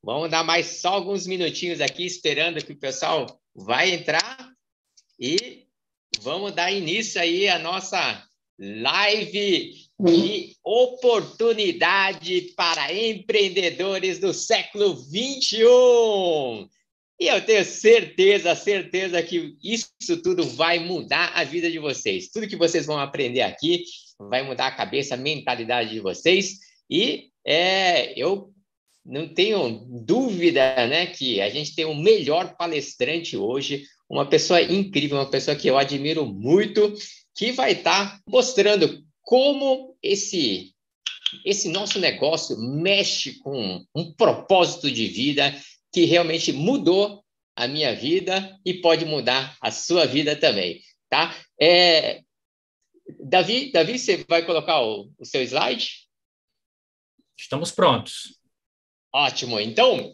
Vamos dar mais só alguns minutinhos aqui, esperando que o pessoal vai entrar. E vamos dar início aí à nossa live de oportunidade para empreendedores do século XXI. E eu tenho certeza que isso tudo vai mudar a vida de vocês. Tudo que vocês vão aprender aqui vai mudar a cabeça, a mentalidade de vocês. E eu não tenho dúvida, né, que a gente tem o melhor palestrante hoje, uma pessoa incrível, uma pessoa que eu admiro muito, que vai estar mostrando como esse nosso negócio mexe com um propósito de vida que realmente mudou a minha vida e pode mudar a sua vida também, tá? Davi, você vai colocar o seu slide? Estamos prontos. Ótimo. Então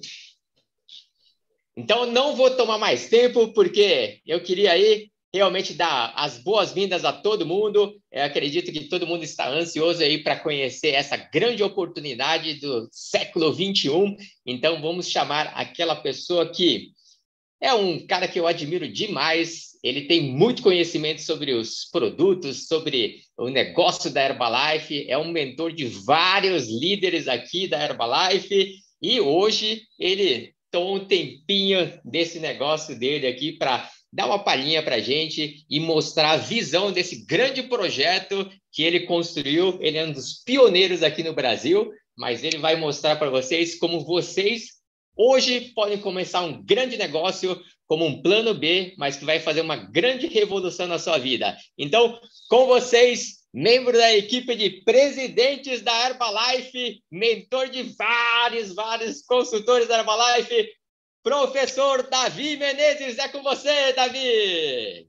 não vou tomar mais tempo, porque eu queria aí realmente dar as boas-vindas a todo mundo. Eu acredito que todo mundo está ansioso aí para conhecer essa grande oportunidade do século XXI. Então, vamos chamar aquela pessoa que é um cara que eu admiro demais. Ele tem muito conhecimento sobre os produtos, sobre o negócio da Herbalife. É um mentor de vários líderes aqui da Herbalife. E hoje ele tomou um tempinho desse negócio dele aqui para dar uma palhinha para a gente e mostrar a visão desse grande projeto que ele construiu. Ele é um dos pioneiros aqui no Brasil, mas ele vai mostrar para vocês como vocês hoje podem começar um grande negócio como um plano B, mas que vai fazer uma grande revolução na sua vida. Então, com vocês, membro da equipe de presidentes da Herbalife, mentor de vários consultores da Herbalife, professor Davi Menezes. É com você, Davi!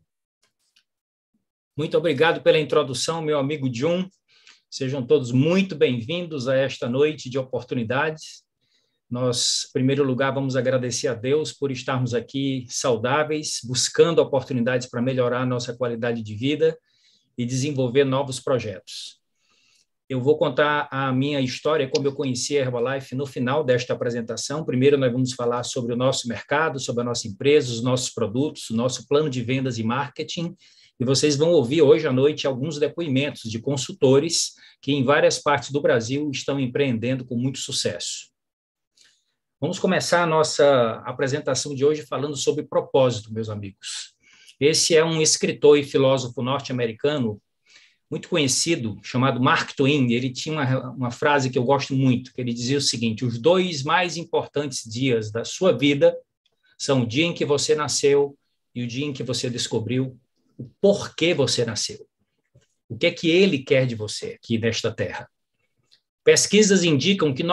Muito obrigado pela introdução, meu amigo Jun. Sejam todos muito bem-vindos a esta noite de oportunidades. Nós, em primeiro lugar, vamos agradecer a Deus por estarmos aqui saudáveis, buscando oportunidades para melhorar a nossa qualidade de vida e desenvolver novos projetos. Eu vou contar a minha história, como eu conheci a Herbalife no final desta apresentação. Primeiro, nós vamos falar sobre o nosso mercado, sobre a nossa empresa, os nossos produtos, o nosso plano de vendas e marketing. E vocês vão ouvir hoje à noite alguns depoimentos de consultores que em várias partes do Brasil estão empreendendo com muito sucesso. Vamos começar a nossa apresentação de hoje falando sobre propósito, meus amigos. Esse é um escritor e filósofo norte-americano muito conhecido, chamado Mark Twain. Ele tinha uma frase que eu gosto muito, que ele dizia o seguinte: os 2 mais importantes dias da sua vida são o dia em que você nasceu e o dia em que você descobriu o porquê você nasceu. O que é que ele quer de você aqui nesta terra? Pesquisas indicam que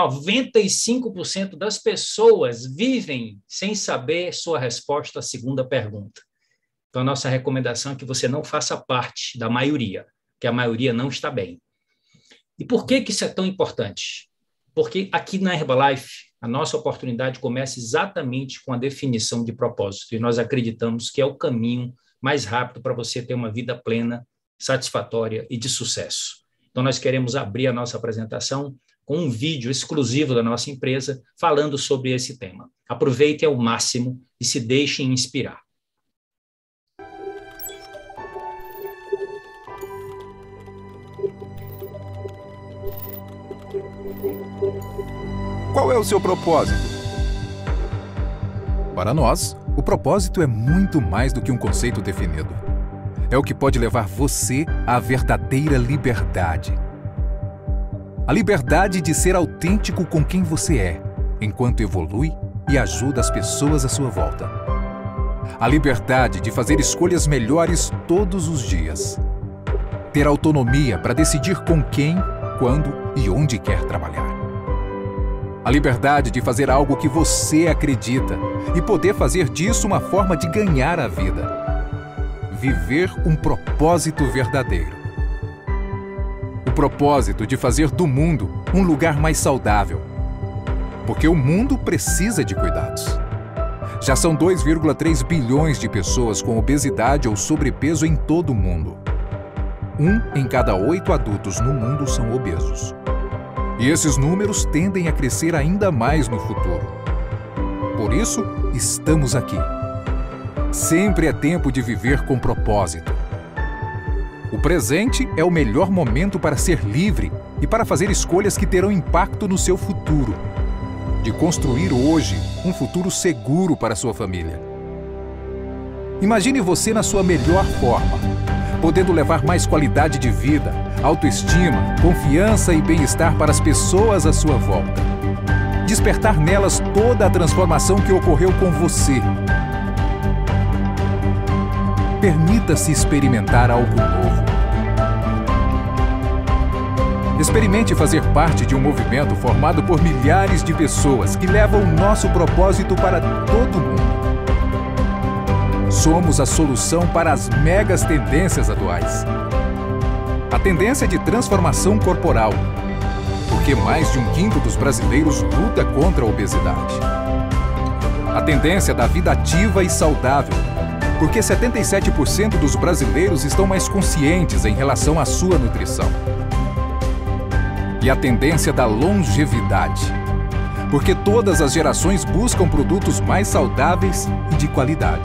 95% das pessoas vivem sem saber sua resposta à segunda pergunta. Então, a nossa recomendação é que você não faça parte da maioria, que a maioria não está bem. E por que isso é tão importante? Porque aqui na Herbalife, a nossa oportunidade começa exatamente com a definição de propósito, e nós acreditamos que é o caminho mais rápido para você ter uma vida plena, satisfatória e de sucesso. Então, nós queremos abrir a nossa apresentação com um vídeo exclusivo da nossa empresa falando sobre esse tema. Aproveitem ao máximo e se deixem inspirar. Qual é o seu propósito? Para nós, o propósito é muito mais do que um conceito definido. É o que pode levar você à verdadeira liberdade. A liberdade de ser autêntico com quem você é, enquanto evolui e ajuda as pessoas à sua volta. A liberdade de fazer escolhas melhores todos os dias. Ter autonomia para decidir com quem, quando e onde quer trabalhar. A liberdade de fazer algo que você acredita e poder fazer disso uma forma de ganhar a vida. Viver um propósito verdadeiro. O propósito de fazer do mundo um lugar mais saudável. Porque o mundo precisa de cuidados. Já são 2,3 bilhões de pessoas com obesidade ou sobrepeso em todo o mundo. 1 em cada 8 adultos no mundo são obesos. E esses números tendem a crescer ainda mais no futuro, Por isso, estamos aqui. Sempre é tempo de viver com propósito. O presente é o melhor momento para ser livre e para fazer escolhas que terão impacto no seu futuro. De construir hoje um futuro seguro para sua família. Imagine você na sua melhor forma, podendo levar mais qualidade de vida, autoestima, confiança e bem-estar para as pessoas à sua volta. Despertar nelas toda a transformação que ocorreu com você. Permita-se experimentar algo novo. Experimente fazer parte de um movimento formado por milhares de pessoas que levam o nosso propósito para todo mundo. Somos a solução para as megas tendências atuais. A tendência de transformação corporal, porque mais de 1/5 dos brasileiros luta contra a obesidade. A tendência da vida ativa e saudável, porque 77% dos brasileiros estão mais conscientes em relação à sua nutrição. E a tendência da longevidade, porque todas as gerações buscam produtos mais saudáveis e de qualidade.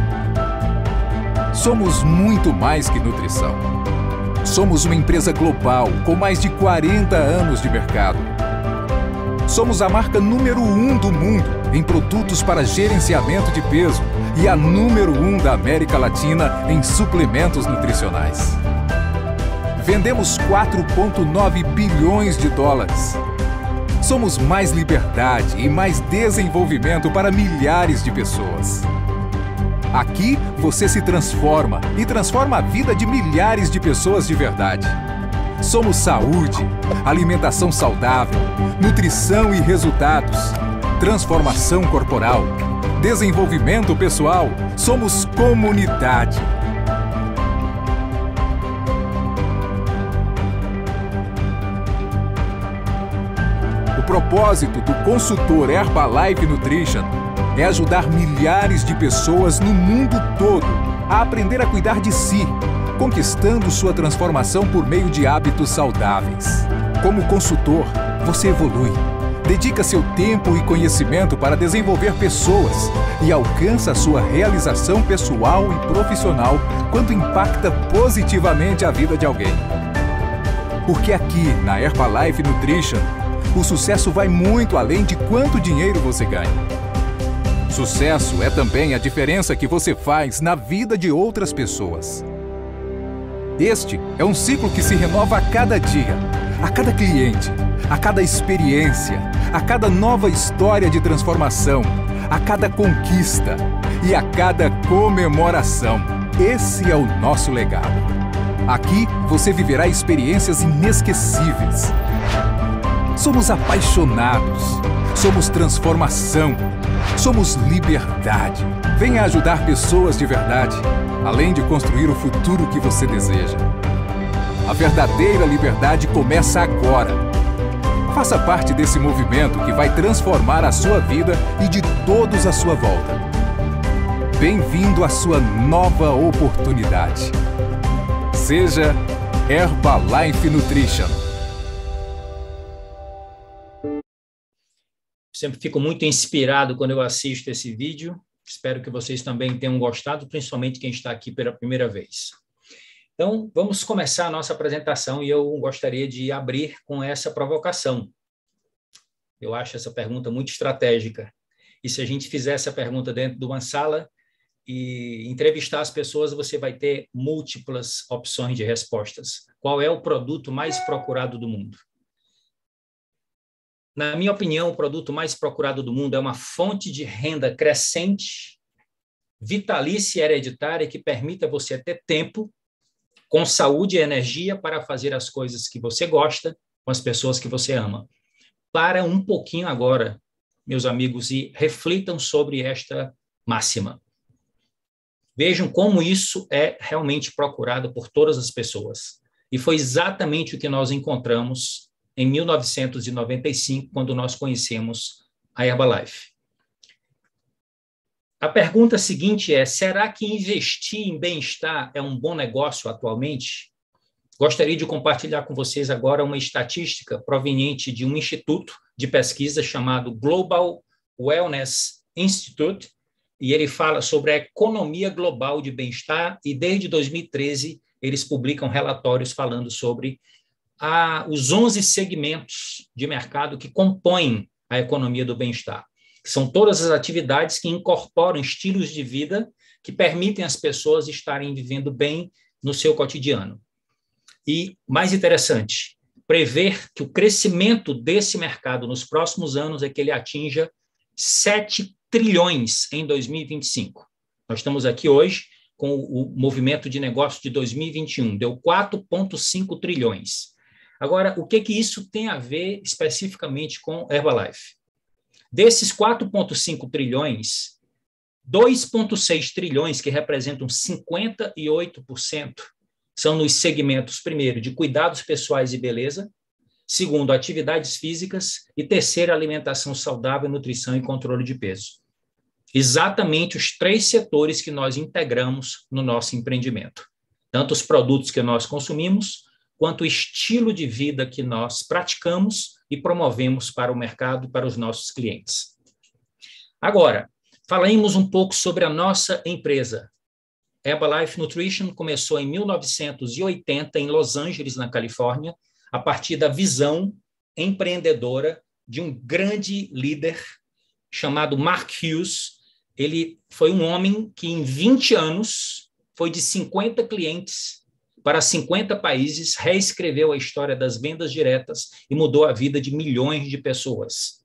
Somos muito mais que nutrição. Somos uma empresa global com mais de 40 anos de mercado. Somos a marca número 1 do mundo em produtos para gerenciamento de peso e a número 1 da América Latina em suplementos nutricionais. Vendemos 4,9 bilhões de dólares. Somos mais liberdade e mais desenvolvimento para milhares de pessoas. Aqui você se transforma e transforma a vida de milhares de pessoas de verdade. Somos saúde, alimentação saudável, nutrição e resultados, transformação corporal, desenvolvimento pessoal. Somos comunidade. O propósito do consultor Herbalife Nutrition é ajudar milhares de pessoas no mundo todo a aprender a cuidar de si, conquistando sua transformação por meio de hábitos saudáveis. Como consultor, você evolui, dedica seu tempo e conhecimento para desenvolver pessoas e alcança sua realização pessoal e profissional quando impacta positivamente a vida de alguém. Porque aqui, na Herbalife Nutrition, o sucesso vai muito além de quanto dinheiro você ganha. Sucesso é também a diferença que você faz na vida de outras pessoas. Este é um ciclo que se renova a cada dia, a cada cliente, a cada experiência, a cada nova história de transformação, a cada conquista e a cada comemoração. Esse é o nosso legado. Aqui você viverá experiências inesquecíveis. Somos apaixonados, somos transformação, somos liberdade. Venha ajudar pessoas de verdade, além de construir o futuro que você deseja. A verdadeira liberdade começa agora. Faça parte desse movimento que vai transformar a sua vida e de todos à sua volta. Bem-vindo à sua nova oportunidade. Seja Herbalife Nutrition. Sempre fico muito inspirado quando eu assisto esse vídeo. Espero que vocês também tenham gostado, principalmente quem está aqui pela primeira vez. Então, vamos começar a nossa apresentação e eu gostaria de abrir com essa provocação. Eu acho essa pergunta muito estratégica. E se a gente fizer essa pergunta dentro de uma sala e entrevistar as pessoas, você vai ter múltiplas opções de respostas. Qual é o produto mais procurado do mundo? Na minha opinião, o produto mais procurado do mundo é uma fonte de renda crescente, vitalícia e hereditária que permita você ter tempo, com saúde e energia para fazer as coisas que você gosta, com as pessoas que você ama. Para um pouquinho agora, meus amigos, e reflitam sobre esta máxima. Vejam como isso é realmente procurado por todas as pessoas. E foi exatamente o que nós encontramos em 1995, quando nós conhecemos a Herbalife. A pergunta seguinte é: será que investir em bem-estar é um bom negócio atualmente? Gostaria de compartilhar com vocês agora uma estatística proveniente de um instituto de pesquisa chamado Global Wellness Institute, e ele fala sobre a economia global de bem-estar, e desde 2013 eles publicam relatórios falando sobre os 11 segmentos de mercado que compõem a economia do bem-estar. São todas as atividades que incorporam estilos de vida que permitem às pessoas estarem vivendo bem no seu cotidiano. E, mais interessante, prever que o crescimento desse mercado nos próximos anos é que ele atinja 7 trilhões em 2025. Nós estamos aqui hoje com o movimento de negócio de 2021, deu 4,5 trilhões. Agora, o que isso tem a ver especificamente com Herbalife? Desses 4,5 trilhões, 2,6 trilhões, que representam 58%, são nos segmentos, primeiro, de cuidados pessoais e beleza, segundo, atividades físicas, e terceiro, alimentação saudável, nutrição e controle de peso. Exatamente os 3 setores que nós integramos no nosso empreendimento. Tanto os produtos que nós consumimos, quanto o estilo de vida que nós praticamos e promovemos para o mercado e para os nossos clientes. Agora, falemos um pouco sobre a nossa empresa. Herbalife Nutrition começou em 1980 em Los Angeles, na Califórnia, a partir da visão empreendedora de um grande líder chamado Mark Hughes. Ele foi um homem que em 20 anos foi de 50 clientes para 50 países, reescreveu a história das vendas diretas e mudou a vida de milhões de pessoas.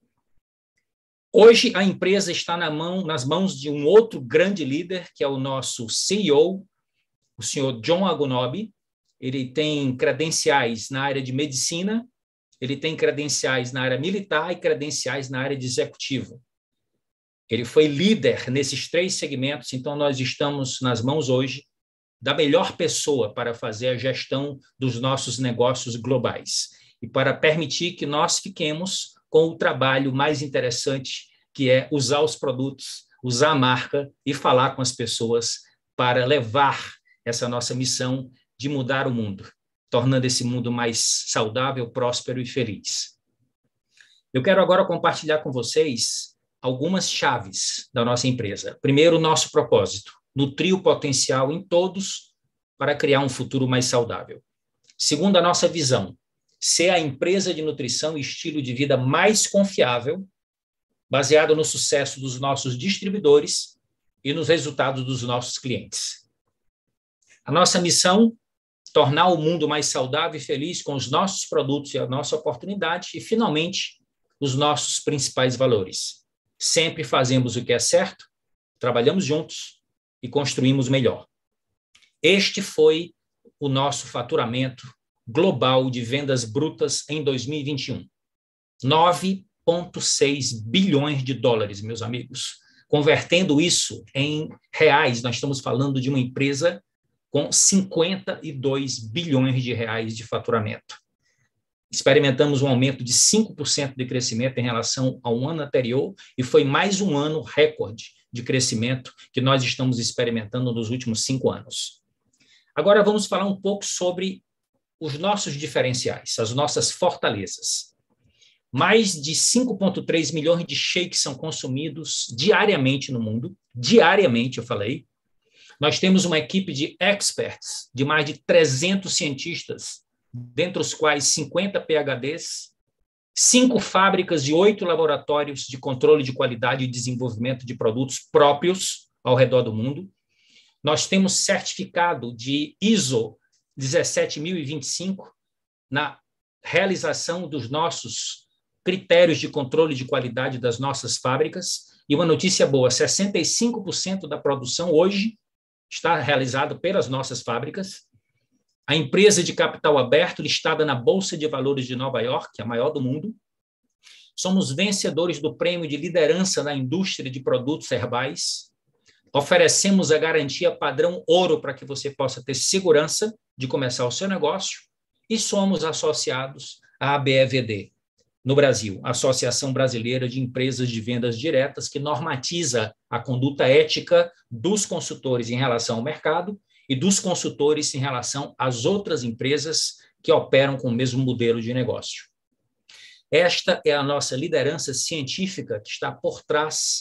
Hoje, a empresa está nas mãos de um outro grande líder, que é o nosso CEO, o senhor John Agunobi. Ele tem credenciais na área de medicina, ele tem credenciais na área militar e credenciais na área de executivo. Ele foi líder nesses 3 segmentos, então nós estamos nas mãos hoje da melhor pessoa para fazer a gestão dos nossos negócios globais e para permitir que nós fiquemos com o trabalho mais interessante, que é usar os produtos, usar a marca e falar com as pessoas para levar essa nossa missão de mudar o mundo, tornando esse mundo mais saudável, próspero e feliz. Eu quero agora compartilhar com vocês algumas chaves da nossa empresa. Primeiro, o nosso propósito: nutrir o potencial em todos para criar um futuro mais saudável. Segundo, a nossa visão: ser a empresa de nutrição e estilo de vida mais confiável, baseado no sucesso dos nossos distribuidores e nos resultados dos nossos clientes. A nossa missão: tornar o mundo mais saudável e feliz com os nossos produtos e a nossa oportunidade. E, finalmente, os nossos principais valores: sempre fazemos o que é certo, trabalhamos juntos e construímos melhor. Este foi o nosso faturamento global de vendas brutas em 2021. 9,6 bilhões de dólares, meus amigos. Convertendo isso em reais, nós estamos falando de uma empresa com 52 bilhões de reais de faturamento. Experimentamos um aumento de 5% de crescimento em relação ao ano anterior e foi mais um ano recorde de crescimento que nós estamos experimentando nos últimos 5 anos. Agora vamos falar um pouco sobre os nossos diferenciais, as nossas fortalezas. Mais de 5,3 milhões de shakes são consumidos diariamente no mundo. Diariamente, eu falei. Nós temos uma equipe de experts, de mais de 300 cientistas, dentre os quais 50 PhDs, 5 fábricas e 8 laboratórios de controle de qualidade e desenvolvimento de produtos próprios ao redor do mundo. Nós temos certificado de ISO 17025 na realização dos nossos critérios de controle de qualidade das nossas fábricas. E uma notícia boa: 65% da produção hoje está realizada pelas nossas fábricas. A empresa de capital aberto, listada na Bolsa de Valores de Nova York, a maior do mundo. Somos vencedores do prêmio de liderança na indústria de produtos herbais. Oferecemos a garantia padrão ouro para que você possa ter segurança de começar o seu negócio. E somos associados à ABEVD, no Brasil, a Associação Brasileira de Empresas de Vendas Diretas, que normatiza a conduta ética dos consultores em relação ao mercado e dos consultores em relação às outras empresas que operam com o mesmo modelo de negócio. Esta é a nossa liderança científica que está por trás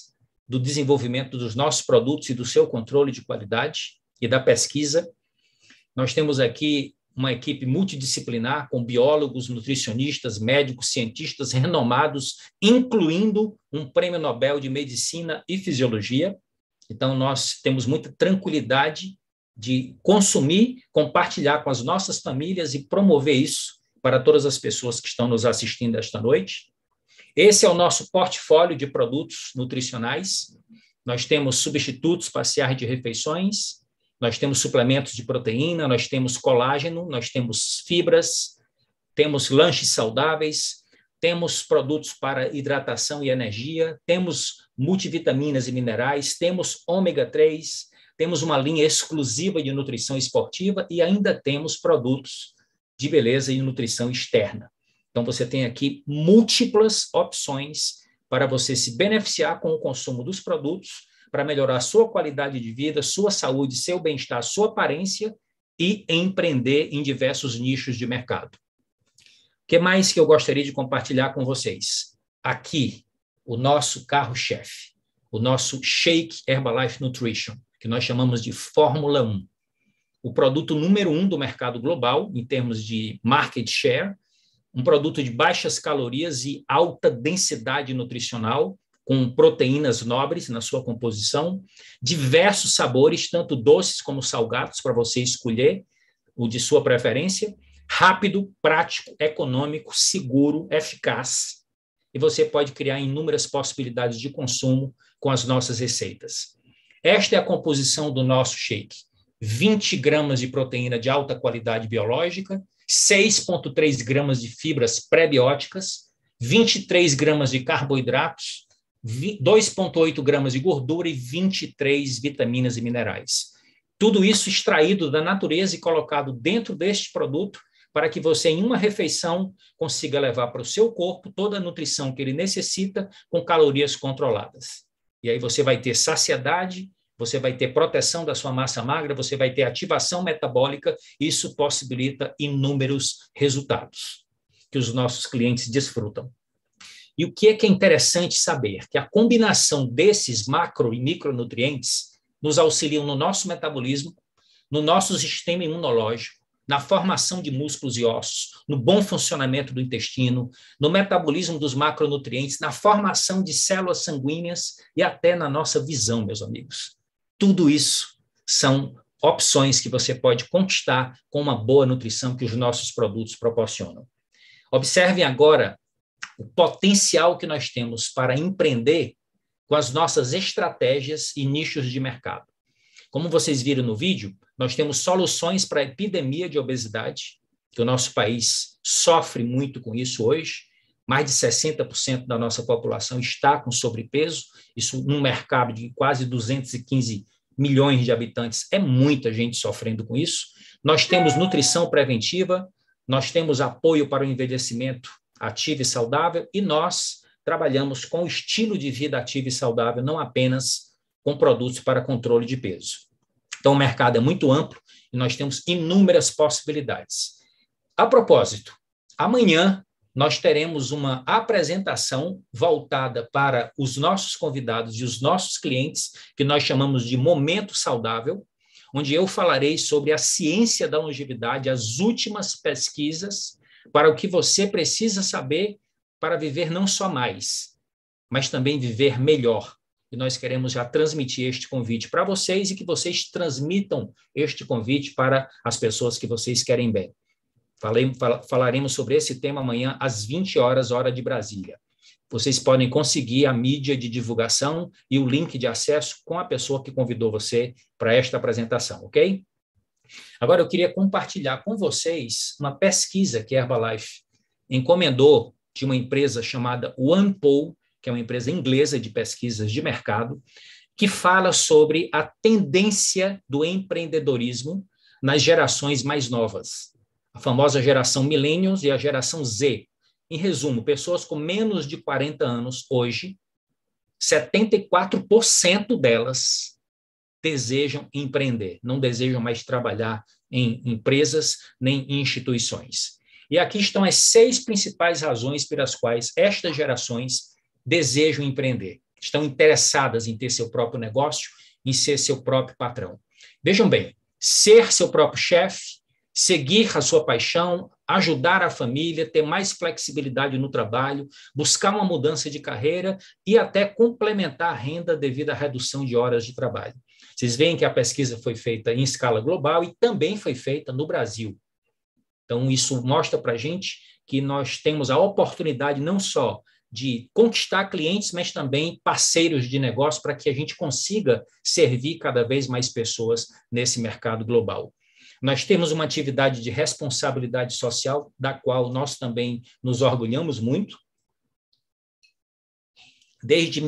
do desenvolvimento dos nossos produtos e do seu controle de qualidade e da pesquisa. Nós temos aqui uma equipe multidisciplinar com biólogos, nutricionistas, médicos, cientistas renomados, incluindo um prêmio Nobel de Medicina e Fisiologia. Então, nós temos muita tranquilidade de consumir, compartilhar com as nossas famílias e promover isso para todas as pessoas que estão nos assistindo esta noite. Esse é o nosso portfólio de produtos nutricionais. Nós temos substitutos parciais de refeições, nós temos suplementos de proteína, nós temos colágeno, nós temos fibras, temos lanches saudáveis, temos produtos para hidratação e energia, temos multivitaminas e minerais, temos ômega 3, temos uma linha exclusiva de nutrição esportiva e ainda temos produtos de beleza e nutrição externa. Então, você tem aqui múltiplas opções para você se beneficiar com o consumo dos produtos, para melhorar a sua qualidade de vida, sua saúde, seu bem-estar, sua aparência e empreender em diversos nichos de mercado. O que mais que eu gostaria de compartilhar com vocês? Aqui, o nosso carro-chefe, o nosso Shake Herbalife Nutrition, que nós chamamos de Fórmula 1. O produto número 1 do mercado global, em termos de market share, um produto de baixas calorias e alta densidade nutricional, com proteínas nobres na sua composição, diversos sabores, tanto doces como salgados, para você escolher o de sua preferência, rápido, prático, econômico, seguro, eficaz. E você pode criar inúmeras possibilidades de consumo com as nossas receitas. Esta é a composição do nosso shake. 20 gramas de proteína de alta qualidade biológica, 6,3 gramas de fibras pré-bióticas, 23 gramas de carboidratos, 2,8 gramas de gordura e 23 vitaminas e minerais. Tudo isso extraído da natureza e colocado dentro deste produto para que você, em uma refeição, consiga levar para o seu corpo toda a nutrição que ele necessita com calorias controladas. E aí você vai ter saciedade, você vai ter proteção da sua massa magra, você vai ter ativação metabólica, isso possibilita inúmeros resultados que os nossos clientes desfrutam. E o que é interessante saber? Que a combinação desses macro e micronutrientes nos auxiliam no nosso metabolismo, no nosso sistema imunológico, na formação de músculos e ossos, no bom funcionamento do intestino, no metabolismo dos macronutrientes, na formação de células sanguíneas e até na nossa visão, meus amigos. Tudo isso são opções que você pode conquistar com uma boa nutrição que os nossos produtos proporcionam. Observem agora o potencial que nós temos para empreender com as nossas estratégias e nichos de mercado. Como vocês viram no vídeo, nós temos soluções para a epidemia de obesidade, que o nosso país sofre muito com isso hoje. Mais de 60% da nossa população está com sobrepeso, isso num mercado de quase 215 milhões de habitantes, é muita gente sofrendo com isso. Nós temos nutrição preventiva, nós temos apoio para o envelhecimento ativo e saudável, e nós trabalhamos com estilo de vida ativo e saudável, não apenas com produtos para controle de peso. Então, o mercado é muito amplo e nós temos inúmeras possibilidades. A propósito, amanhã nós teremos uma apresentação voltada para os nossos convidados e os nossos clientes, que nós chamamos de Momento Saudável, onde eu falarei sobre a ciência da longevidade, as últimas pesquisas para o que você precisa saber para viver não só mais, mas também viver melhor. E nós queremos já transmitir este convite para vocês e que vocês transmitam este convite para as pessoas que vocês querem bem. Falaremos sobre esse tema amanhã às 20 horas, hora de Brasília. Vocês podem conseguir a mídia de divulgação e o link de acesso com a pessoa que convidou você para esta apresentação, ok? Agora, eu queria compartilhar com vocês uma pesquisa que a Herbalife encomendou de uma empresa chamada OnePoll, que é uma empresa inglesa de pesquisas de mercado, que fala sobre a tendência do empreendedorismo nas gerações mais novas. A famosa geração Millennials e a geração Z. Em resumo, pessoas com menos de 40 anos hoje, 74% delas desejam empreender, não desejam mais trabalhar em empresas nem em instituições. E aqui estão as 6 principais razões pelas quais estas gerações desejam empreender. estão interessadas em ter seu próprio negócio, em ser seu próprio patrão. Vejam bem, ser seu próprio chefe, seguir a sua paixão, ajudar a família, ter mais flexibilidade no trabalho, buscar uma mudança de carreira e até complementar a renda devido à redução de horas de trabalho. Vocês veem que a pesquisa foi feita em escala global e também foi feita no Brasil. Então, isso mostra para a gente que nós temos a oportunidade não só de conquistar clientes, mas também parceiros de negócio para que a gente consiga servir cada vez mais pessoas nesse mercado global. Nós temos uma atividade de responsabilidade social, da qual nós também nos orgulhamos muito. Desde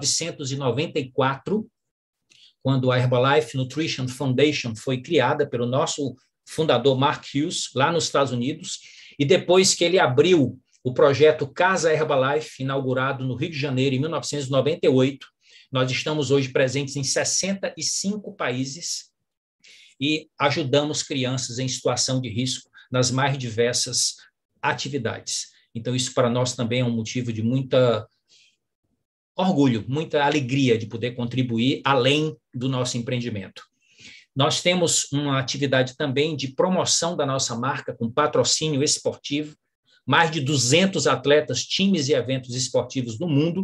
1994, quando a Herbalife Nutrition Foundation foi criada pelo nosso fundador Mark Hughes, lá nos Estados Unidos, e depois que ele abriu o projeto Casa Herbalife, inaugurado no Rio de Janeiro em 1998, nós estamos hoje presentes em 65 países e ajudamos crianças em situação de risco nas mais diversas atividades. Então, isso para nós também é um motivo de muita orgulho, muita alegria de poder contribuir além do nosso empreendimento. Nós temos uma atividade também de promoção da nossa marca com patrocínio esportivo, mais de 200 atletas, times e eventos esportivos no mundo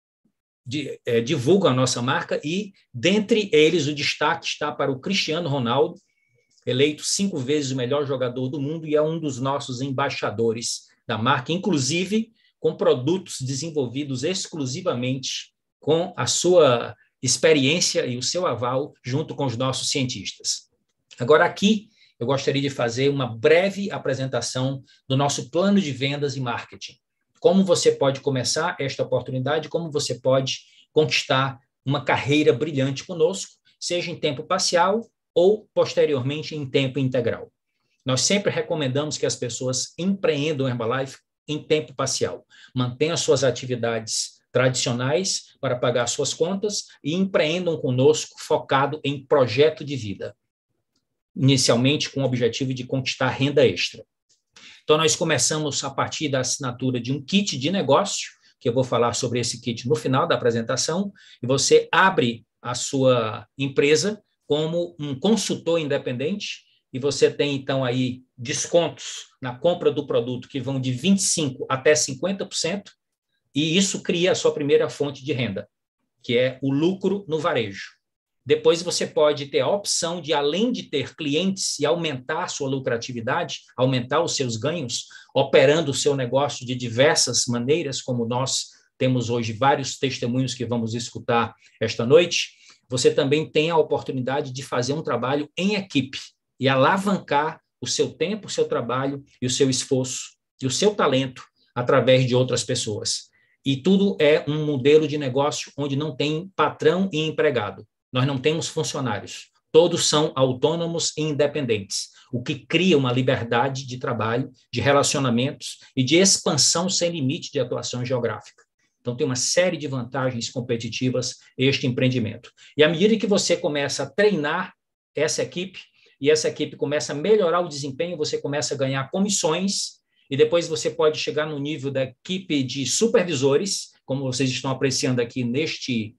divulgam a nossa marca e, dentre eles, o destaque está para o Cristiano Ronaldo, eleito 5 vezes o melhor jogador do mundo e é um dos nossos embaixadores da marca, inclusive com produtos desenvolvidos exclusivamente com a sua experiência e o seu aval junto com os nossos cientistas. Agora, aqui, eu gostaria de fazer uma breve apresentação do nosso plano de vendas e marketing. Como você pode começar esta oportunidade, como você pode conquistar uma carreira brilhante conosco, seja em tempo parcial ou, posteriormente, em tempo integral. Nós sempre recomendamos que as pessoas empreendam Herbalife em tempo parcial. Mantenham suas atividades tradicionais para pagar suas contas e empreendam conosco focado em projeto de vida, inicialmente com o objetivo de conquistar renda extra. Então, nós começamos a partir da assinatura de um kit de negócio, que eu vou falar sobre esse kit no final da apresentação, e você abre a sua empresa como um consultor independente, e você tem, então, aí descontos na compra do produto que vão de 25% até 50%, e isso cria a sua primeira fonte de renda, que é o lucro no varejo. Depois você pode ter a opção de, além de ter clientes e aumentar a sua lucratividade, aumentar os seus ganhos, operando o seu negócio de diversas maneiras, como nós temos hoje vários testemunhos que vamos escutar esta noite, você também tem a oportunidade de fazer um trabalho em equipe e alavancar o seu tempo, o seu trabalho e o seu esforço e o seu talento através de outras pessoas. E tudo é um modelo de negócio onde não tem patrão e empregado. Nós não temos funcionários. Todos são autônomos e independentes, o que cria uma liberdade de trabalho, de relacionamentos e de expansão sem limite de atuação geográfica. Então, tem uma série de vantagens competitivas este empreendimento. E à medida que você começa a treinar essa equipe, e essa equipe começa a melhorar o desempenho, você começa a ganhar comissões, e depois você pode chegar no nível da equipe de supervisores, como vocês estão apreciando aqui neste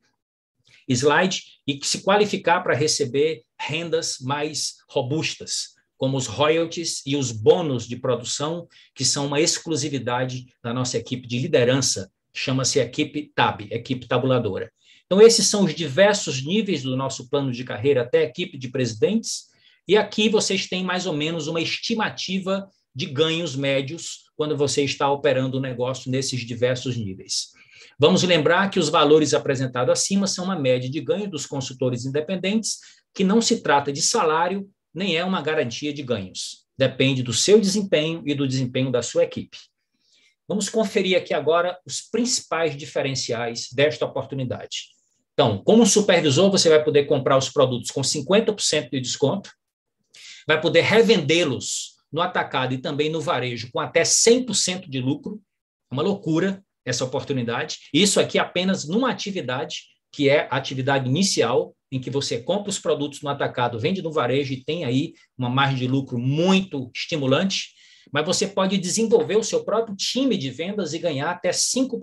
slide, e se qualificar para receber rendas mais robustas, como os royalties e os bônus de produção, que são uma exclusividade da nossa equipe de liderança, chama-se equipe TAB, equipe tabuladora. Então, esses são os diversos níveis do nosso plano de carreira até a equipe de presidentes, e aqui vocês têm mais ou menos uma estimativa de ganhos médios quando você está operando o negócio nesses diversos níveis. Vamos lembrar que os valores apresentados acima são uma média de ganho dos consultores independentes, que não se trata de salário, nem é uma garantia de ganhos. Depende do seu desempenho e do desempenho da sua equipe. Vamos conferir aqui agora os principais diferenciais desta oportunidade. Então, como supervisor, você vai poder comprar os produtos com 50% de desconto, vai poder revendê-los no atacado e também no varejo com até 100% de lucro. É uma loucura essa oportunidade. Isso aqui apenas numa atividade, que é a atividade inicial, em que você compra os produtos no atacado, vende no varejo e tem aí uma margem de lucro muito estimulante. mas você pode desenvolver o seu próprio time de vendas e ganhar até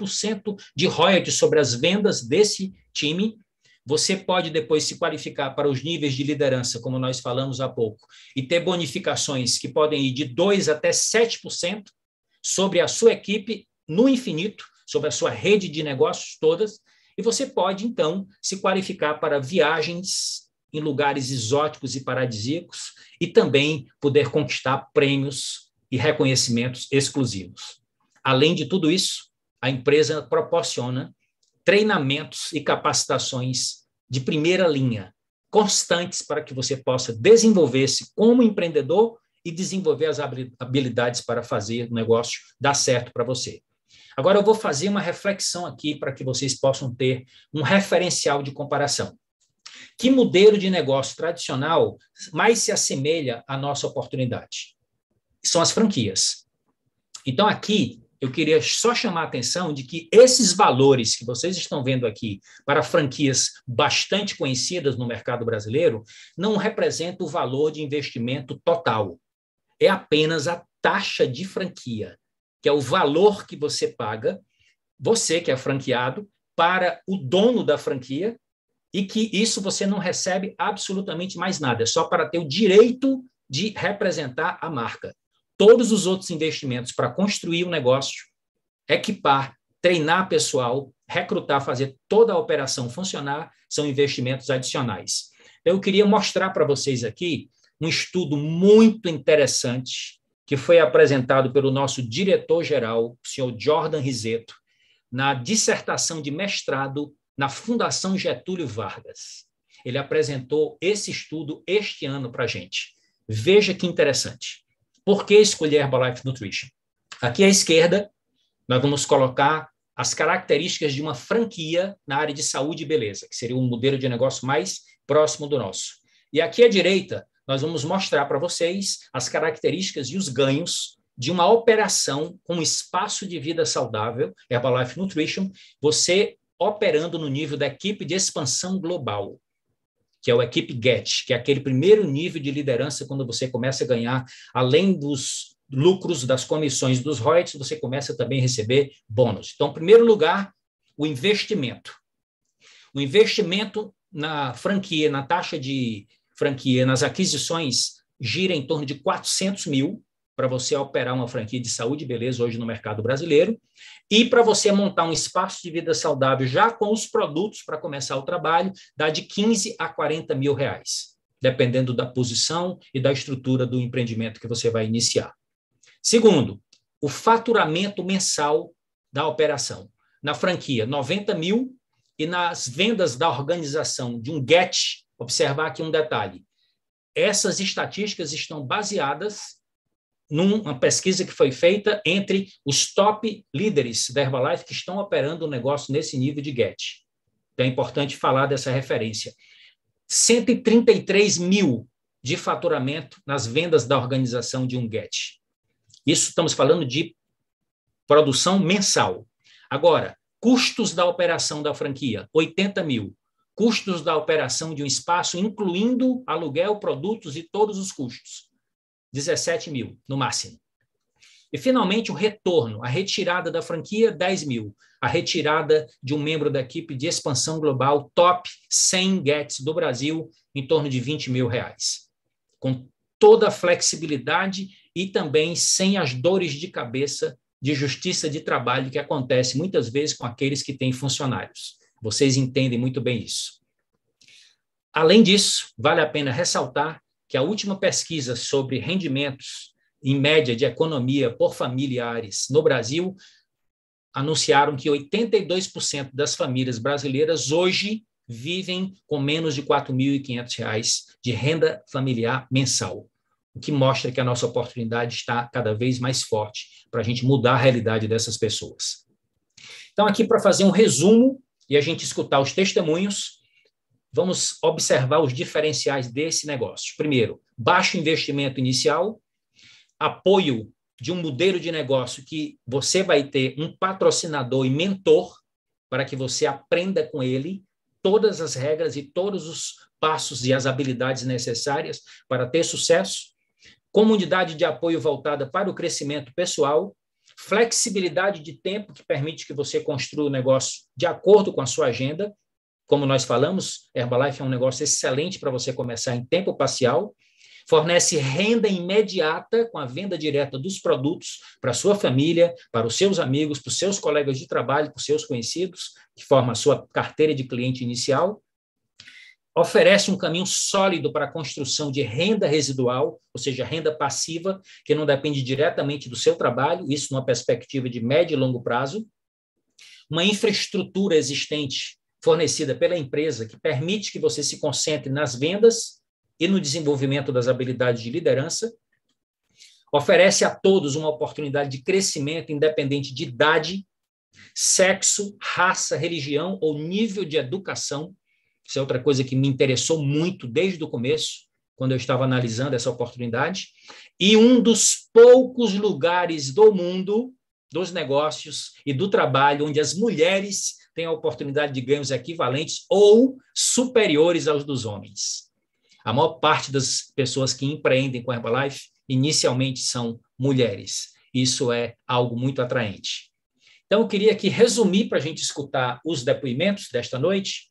5% de royalties sobre as vendas desse time. Você pode depois se qualificar para os níveis de liderança, como nós falamos há pouco, e ter bonificações que podem ir de 2% até 7% sobre a sua equipe no infinito, sobre a sua rede de negócios todas, e você pode, então, se qualificar para viagens em lugares exóticos e paradisíacos e também poder conquistar prêmios e reconhecimentos exclusivos. Além de tudo isso, a empresa proporciona treinamentos e capacitações de primeira linha, constantes para que você possa desenvolver-se como empreendedor e desenvolver as habilidades para fazer o negócio dar certo para você. Agora eu vou fazer uma reflexão aqui para que vocês possam ter um referencial de comparação. Que modelo de negócio tradicional mais se assemelha à nossa oportunidade? São as franquias. Então, aqui, eu queria só chamar a atenção de que esses valores que vocês estão vendo aqui para franquias bastante conhecidas no mercado brasileiro não representam o valor de investimento total. É apenas a taxa de franquia, que é o valor que você paga, você que é franqueado, para o dono da franquia, e que isso você não recebe absolutamente mais nada, é só para ter o direito de representar a marca. Todos os outros investimentos para construir o negócio, equipar, treinar pessoal, recrutar, fazer toda a operação funcionar, são investimentos adicionais. Eu queria mostrar para vocês aqui um estudo muito interessante que foi apresentado pelo nosso diretor-geral, o senhor Jordan Risetto, na dissertação de mestrado na Fundação Getúlio Vargas. Ele apresentou esse estudo este ano para a gente. Veja que interessante. Por que escolher Herbalife Nutrition? Aqui à esquerda, nós vamos colocar as características de uma franquia na área de saúde e beleza, que seria um modelo de negócio mais próximo do nosso. E aqui à direita, nós vamos mostrar para vocês as características e os ganhos de uma operação com espaço de vida saudável, Herbalife Nutrition, você operando no nível da equipe de expansão global, que é o equipe GET, que é aquele primeiro nível de liderança quando você começa a ganhar, além dos lucros, das comissões, dos royalties, você começa também a receber bônus. Então, em primeiro lugar, o investimento. O investimento na franquia, na taxa de franquia, nas aquisições, gira em torno de 400 mil para você operar uma franquia de saúde e beleza hoje no mercado brasileiro, e para você montar um espaço de vida saudável já com os produtos para começar o trabalho, dá de 15 a 40 mil reais, dependendo da posição e da estrutura do empreendimento que você vai iniciar. Segundo, o faturamento mensal da operação. Na franquia, 90 mil, e nas vendas da organização de um GET, observar aqui um detalhe, essas estatísticas estão baseadas numa pesquisa que foi feita entre os top líderes da Herbalife que estão operando o negócio nesse nível de GET. Então, é importante falar dessa referência. 133 mil de faturamento nas vendas da organização de um GET. Isso estamos falando de produção mensal. Agora, custos da operação da franquia, 80 mil. Custos da operação de um espaço, incluindo aluguel, produtos e todos os custos. 17 mil, no máximo. E, finalmente, o retorno, a retirada da franquia, 10 mil. A retirada de um membro da equipe de expansão global top 100 GETs do Brasil, em torno de 20 mil reais. Com toda a flexibilidade e também sem as dores de cabeça de justiça de trabalho que acontece muitas vezes com aqueles que têm funcionários. Vocês entendem muito bem isso. Além disso, vale a pena ressaltar que a última pesquisa sobre rendimentos em média de economia por familiares no Brasil anunciaram que 82% das famílias brasileiras hoje vivem com menos de R$ 4.500 de renda familiar mensal, o que mostra que a nossa oportunidade está cada vez mais forte para a gente mudar a realidade dessas pessoas. Então, aqui para fazer um resumo e a gente escutar os testemunhos, vamos observar os diferenciais desse negócio. Primeiro, baixo investimento inicial, apoio de um modelo de negócio que você vai ter um patrocinador e mentor para que você aprenda com ele todas as regras e todos os passos e as habilidades necessárias para ter sucesso. comunidade de apoio voltada para o crescimento pessoal, flexibilidade de tempo que permite que você construa o negócio de acordo com a sua agenda. Como nós falamos, Herbalife é um negócio excelente para você começar em tempo parcial, fornece renda imediata com a venda direta dos produtos para a sua família, para os seus amigos, para os seus colegas de trabalho, para os seus conhecidos, que forma a sua carteira de cliente inicial. Oferece um caminho sólido para a construção de renda residual, ou seja, renda passiva, que não depende diretamente do seu trabalho, isso numa perspectiva de médio e longo prazo. Uma infraestrutura existente fornecida pela empresa que permite que você se concentre nas vendas e no desenvolvimento das habilidades de liderança. Oferece a todos uma oportunidade de crescimento independente de idade, sexo, raça, religião ou nível de educação. Isso é outra coisa que me interessou muito desde o começo, quando eu estava analisando essa oportunidade. E um dos poucos lugares do mundo, dos negócios e do trabalho, onde as mulheres têm a oportunidade de ganhos equivalentes ou superiores aos dos homens. A maior parte das pessoas que empreendem com a Herbalife inicialmente são mulheres. Isso é algo muito atraente. Então, eu queria aqui resumir para a gente escutar os depoimentos desta noite,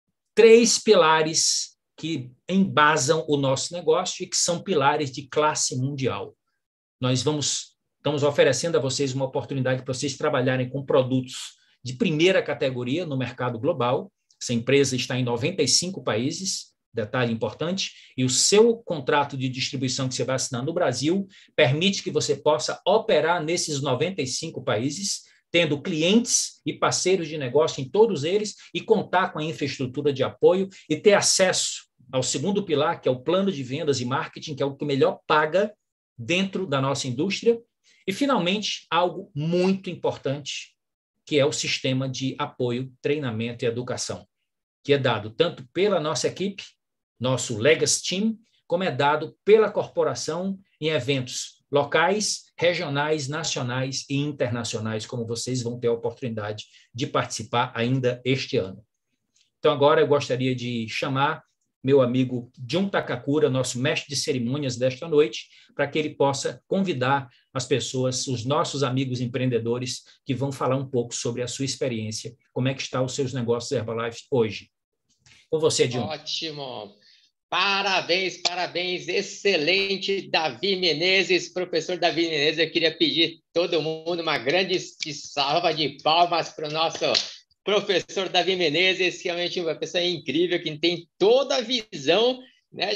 3 pilares que embasam o nosso negócio e que são pilares de classe mundial. Nós estamos oferecendo a vocês uma oportunidade para vocês trabalharem com produtos de primeira categoria no mercado global. Essa empresa está em 95 países, detalhe importante, e o seu contrato de distribuição que você vai assinar no Brasil permite que você possa operar nesses 95 países, tendo clientes e parceiros de negócio em todos eles e contar com a infraestrutura de apoio e ter acesso ao segundo pilar, que é o plano de vendas e marketing, que é o que melhor paga dentro da nossa indústria. E, finalmente, algo muito importante, que é o sistema de apoio, treinamento e educação, que é dado tanto pela nossa equipe, nosso Legacy Team, como é dado pela corporação em eventos locais, regionais, nacionais e internacionais, como vocês vão ter a oportunidade de participar ainda este ano. Então, agora eu gostaria de chamar meu amigo Jun Takakura, nosso mestre de cerimônias desta noite, para que ele possa convidar as pessoas, os nossos amigos empreendedores, que vão falar um pouco sobre a sua experiência, como é que está os seus negócios Herbalife hoje. Com você, Jun. Ótimo! Parabéns, parabéns, excelente, Davi Menezes, professor Davi Menezes. Eu queria pedir todo mundo uma grande salva de palmas para o nosso professor Davi Menezes, realmente uma pessoa incrível, que tem toda a visão, né,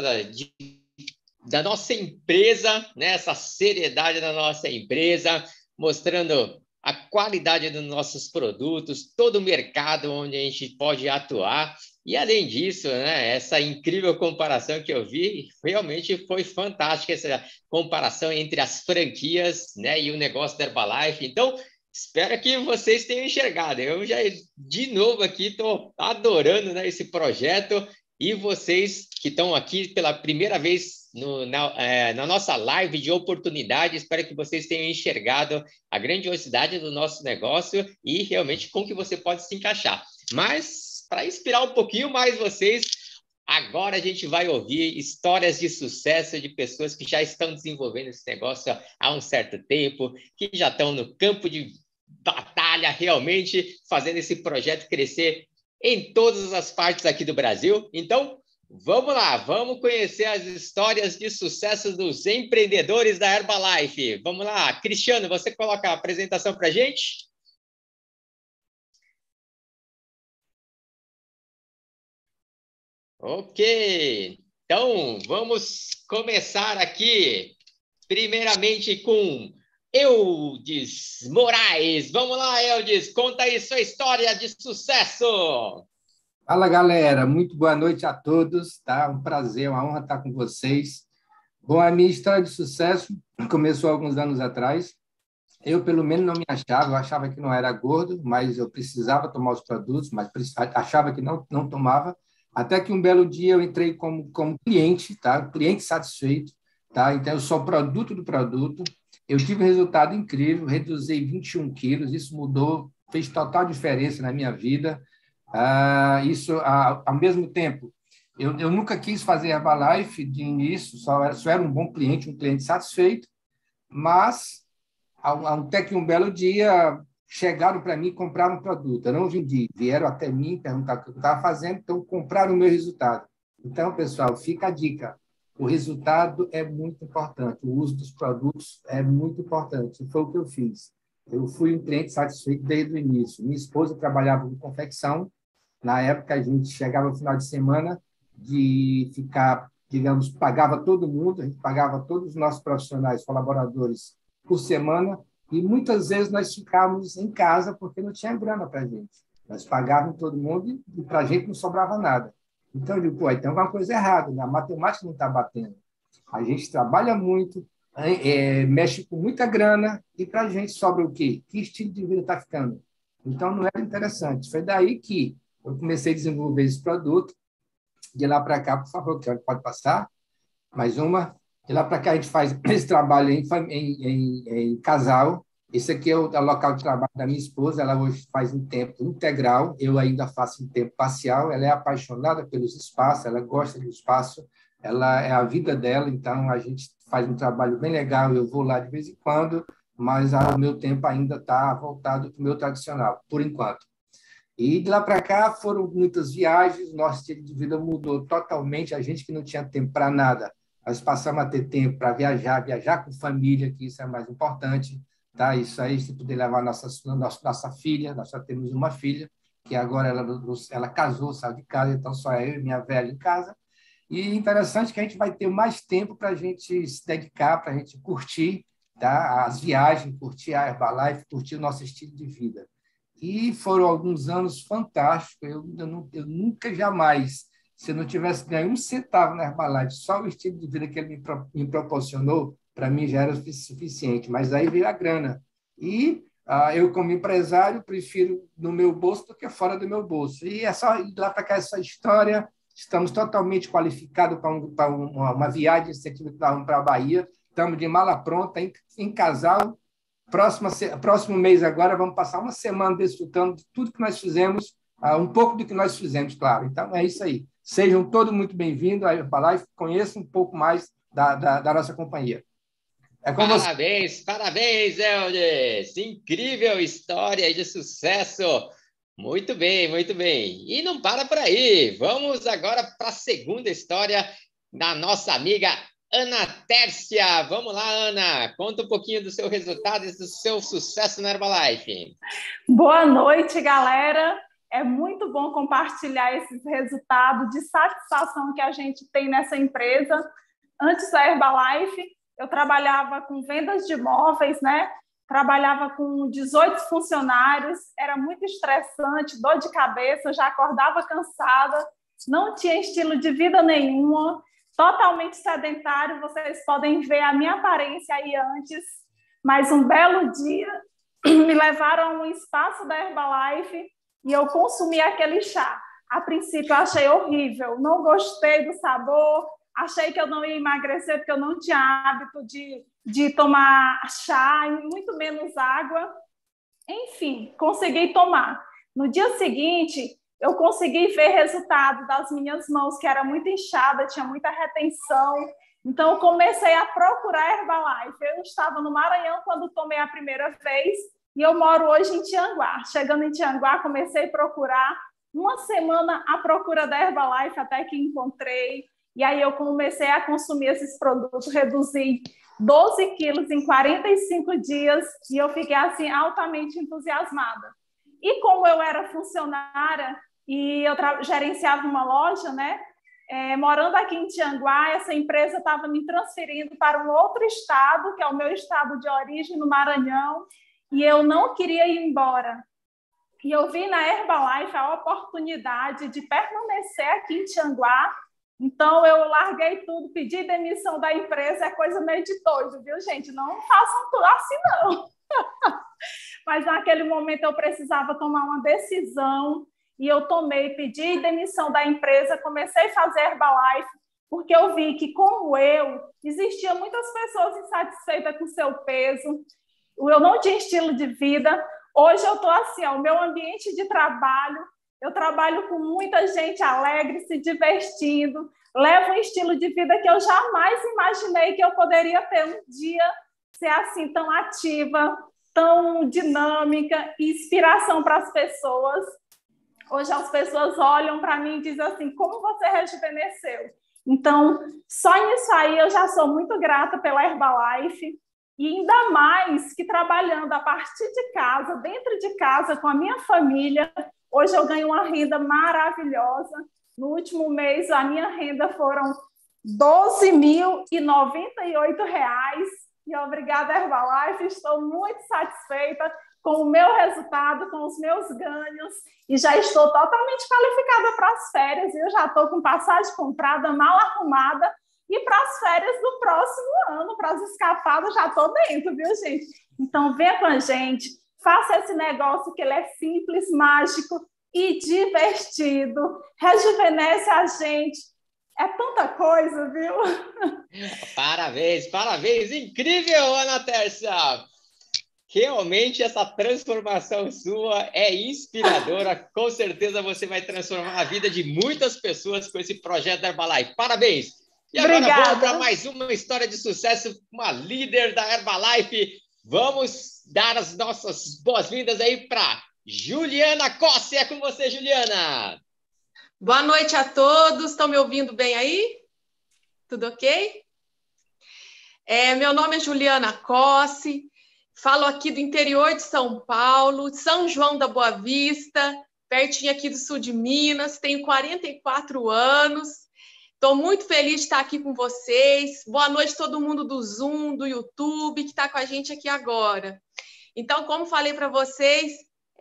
da nossa empresa, né, essa seriedade da nossa empresa, mostrando a qualidade dos nossos produtos, todo o mercado onde a gente pode atuar. E, além disso, né, essa incrível comparação que eu vi, realmente foi fantástica, essa comparação entre as franquias, né, e o negócio da Herbalife. Então, espero que vocês tenham enxergado. Eu já, de novo, aqui estou adorando, né, esse projeto. E vocês que estão aqui pela primeira vez na nossa live de oportunidade, espero que vocês tenham enxergado a grandiosidade do nosso negócio e realmente como que você pode se encaixar. Mas, para inspirar um pouquinho mais vocês, agora a gente vai ouvir histórias de sucesso de pessoas que já estão desenvolvendo esse negócio há um certo tempo, que já estão no campo de batalha, realmente fazendo esse projeto crescer em todas as partes aqui do Brasil. Então, vamos lá, vamos conhecer as histórias de sucesso dos empreendedores da Herbalife. Vamos lá, Cristiano, você coloca a apresentação para a gente? Ok, então vamos começar aqui, primeiramente com Eudes Moraes. Vamos lá, Eudes, conta aí sua história de sucesso. Fala, galera, muito boa noite a todos, tá? Um prazer, uma honra estar com vocês. Bom, a minha história de sucesso começou alguns anos atrás. Eu, pelo menos, não me achava, eu achava que não era gordo, mas eu precisava tomar os produtos, mas achava que não tomava. Até que um belo dia eu entrei como cliente, tá? Cliente satisfeito, tá? Então, eu sou produto do produto. Eu tive um resultado incrível, reduzi 21 quilos, isso mudou, fez total diferença na minha vida. Isso, ao mesmo tempo, Eu nunca quis fazer Herbalife de início, só era um bom cliente, um cliente satisfeito, mas até que um belo dia chegaram para mim e compraram um produto. Eu não vendi, vieram até mim perguntar o que eu estava fazendo, então compraram o meu resultado. Então, pessoal, fica a dica. O resultado é muito importante, o uso dos produtos é muito importante. Foi o que eu fiz. Eu fui um cliente satisfeito desde o início. Minha esposa trabalhava com confecção. Na época, a gente chegava no final de semana de ficar, digamos, pagava todo mundo, a gente pagava todos os nossos profissionais, colaboradores, por semana, e muitas vezes nós ficávamos em casa porque não tinha grana para a gente. Nós pagávamos todo mundo e para a gente não sobrava nada. Então, eu digo, pô, então alguma coisa errada, né? A matemática não está batendo. A gente trabalha muito, mexe com muita grana e para a gente sobra o quê? Que estilo de vida está ficando? Então, não era interessante. Foi daí que eu comecei a desenvolver esse produto. De lá para cá, por favor, que pode passar. Mais uma. De lá para cá, a gente faz esse trabalho em casal. Esse aqui é o local de trabalho da minha esposa. Ela hoje faz em tempo integral. Eu ainda faço em tempo parcial. Ela é apaixonada pelos espaços, ela gosta do espaço, ela é a vida dela. Então, a gente faz um trabalho bem legal. Eu vou lá de vez em quando, mas o meu tempo ainda está voltado para o meu tradicional, por enquanto. E de lá para cá foram muitas viagens, nosso estilo de vida mudou totalmente. A gente que não tinha tempo para nada, nós passamos a ter tempo para viajar com família, que isso é mais importante. Tá? Isso aí, se poder levar nossa filha, nós só temos uma filha, que agora ela casou, saiu de casa, então só eu e minha velha em casa. E interessante que a gente vai ter mais tempo para a gente se dedicar, para a gente curtir, tá? As viagens, curtir a Herbalife, curtir o nosso estilo de vida. E foram alguns anos fantásticos. Eu nunca, jamais, se eu não tivesse ganho um centavo na Herbalife, só o estilo de vida que ele me proporcionou, para mim já era suficiente. Mas aí veio a grana. E eu, como empresário, prefiro no meu bolso do que fora do meu bolso. E é só ir lá para cá essa história. Estamos totalmente qualificados para uma viagem para a Bahia. Estamos de mala pronta, em casal. Próximo mês agora, vamos passar uma semana desfrutando de tudo que nós fizemos, um pouco do que nós fizemos, claro. Então, é isso aí. Sejam todos muito bem-vindos à Herbalife, conheçam um pouco mais da nossa companhia. Parabéns, Eudes! Incrível história de sucesso! Muito bem, muito bem. E não para por aí. Vamos agora para a segunda história da nossa amiga Ana Tércia. Vamos lá, Ana. Conta um pouquinho do seu resultado e do seu sucesso na Herbalife. Boa noite, galera. É muito bom compartilhar esses resultados de satisfação que a gente tem nessa empresa. Antes da Herbalife, eu trabalhava com vendas de imóveis, né? Trabalhava com 18 funcionários, era muito estressante, dor de cabeça, eu já acordava cansada, não tinha estilo de vida nenhuma, totalmente sedentário. Vocês podem ver a minha aparência aí antes, mas um belo dia me levaram a um espaço da Herbalife e eu consumi aquele chá. A princípio eu achei horrível, não gostei do sabor, achei que eu não ia emagrecer porque eu não tinha hábito de tomar chá, e muito menos água. Enfim, consegui tomar. No dia seguinte, eu consegui ver resultado das minhas mãos, que era muito inchada, tinha muita retenção. Então, eu comecei a procurar Herbalife. Eu estava no Maranhão quando tomei a primeira vez e eu moro hoje em Tianguá. Chegando em Tianguá, comecei a procurar. Uma semana à procura da Herbalife, até que encontrei. E aí eu comecei a consumir esses produtos, reduzi 12 quilos em 45 dias e eu fiquei assim altamente entusiasmada. E como eu era funcionária e eu gerenciava uma loja, né? Morando aqui em Tianguá, essa empresa estava me transferindo para um outro estado, que é o meu estado de origem, no Maranhão, e eu não queria ir embora. E eu vi na Herbalife a oportunidade de permanecer aqui em Tianguá. Então, eu larguei tudo, pedi demissão da empresa, é coisa meio de doido, viu, gente? Não façam tudo assim, não. Mas, naquele momento, eu precisava tomar uma decisão e eu tomei, pedi demissão da empresa, comecei a fazer Herbalife, porque eu vi que, como eu, existiam muitas pessoas insatisfeitas com seu peso, eu não tinha estilo de vida. Hoje eu estou assim, o meu ambiente de trabalho Eu trabalho com muita gente alegre, se divertindo, levo um estilo de vida que eu jamais imaginei que eu poderia ter um dia, ser assim tão ativa, tão dinâmica e inspiração para as pessoas. Hoje as pessoas olham para mim e dizem assim, como você rejuvenesceu? Então, só nisso aí eu já sou muito grata pela Herbalife, e ainda mais que trabalhando a partir de casa, dentro de casa, com a minha família, hoje eu ganho uma renda maravilhosa. No último mês, a minha renda foram R$ 12.098. E obrigada, Herbalife, estou muito satisfeita com o meu resultado, com os meus ganhos, e já estou totalmente qualificada para as férias, eu já estou com passagem comprada, mala arrumada, e para as férias do próximo ano, para as escapadas, já estou dentro, viu, gente? Então, venha com a gente, faça esse negócio que ele é simples, mágico e divertido, rejuvenesce a gente, é tanta coisa, viu? Parabéns, parabéns, incrível, Ana Tércia! Realmente essa transformação sua é inspiradora. Com certeza você vai transformar a vida de muitas pessoas com esse projeto da Herbalife. Parabéns! E agora vamos para mais uma história de sucesso, uma líder da Herbalife. Vamos dar as nossas boas-vindas aí para Juliana Cossi. É com você, Juliana. Boa noite a todos. Estão me ouvindo bem aí? Tudo ok? Meu nome é Juliana Cossi. Falo aqui do interior de São Paulo, São João da Boa Vista, pertinho aqui do sul de Minas. Tenho 44 anos. Estou muito feliz de estar aqui com vocês. Boa noite a todo mundo do Zoom, do YouTube, que está com a gente aqui agora. Então, como falei para vocês,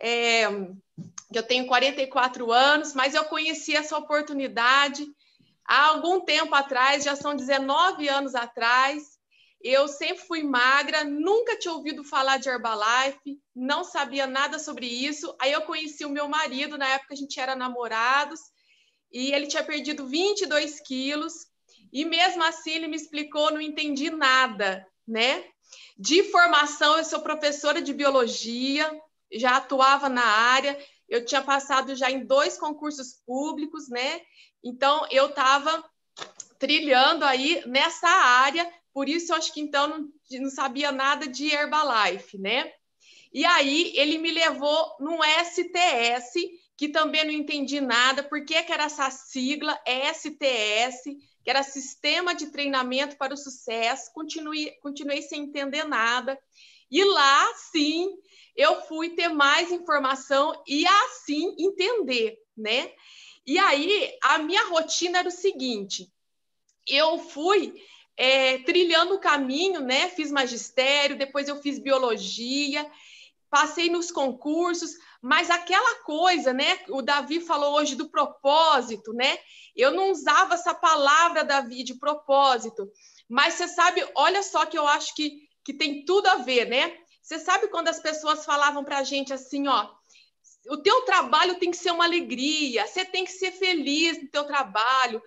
eu tenho 44 anos, mas eu conheci essa oportunidade há algum tempo atrás, já são 19 anos atrás. Eu sempre fui magra, nunca tinha ouvido falar de Herbalife, não sabia nada sobre isso. Aí eu conheci o meu marido, na época a gente era namorados, e ele tinha perdido 22 quilos, e mesmo assim ele me explicou, não entendi nada, né? De formação, eu sou professora de biologia, já atuava na área, eu tinha passado já em 2 concursos públicos, né? Então, eu estava trilhando aí nessa área. Por isso, eu acho que então não sabia nada de Herbalife, né? E aí, ele me levou num STS, que também não entendi nada. Por que era essa sigla, STS, que era Sistema de Treinamento para o Sucesso. Continuei sem entender nada. E lá, sim, eu fui ter mais informação e assim entender, né? E aí, a minha rotina era o seguinte, eu fui trilhando o caminho, né? Fiz magistério, depois eu fiz biologia, passei nos concursos, mas aquela coisa, né? O Davi falou hoje do propósito, né? Eu não usava essa palavra, Davi, de propósito, mas você sabe, olha só que eu acho que tem tudo a ver, né? Você sabe quando as pessoas falavam para a gente assim, ó, o teu trabalho tem que ser uma alegria, você tem que ser feliz no teu trabalho,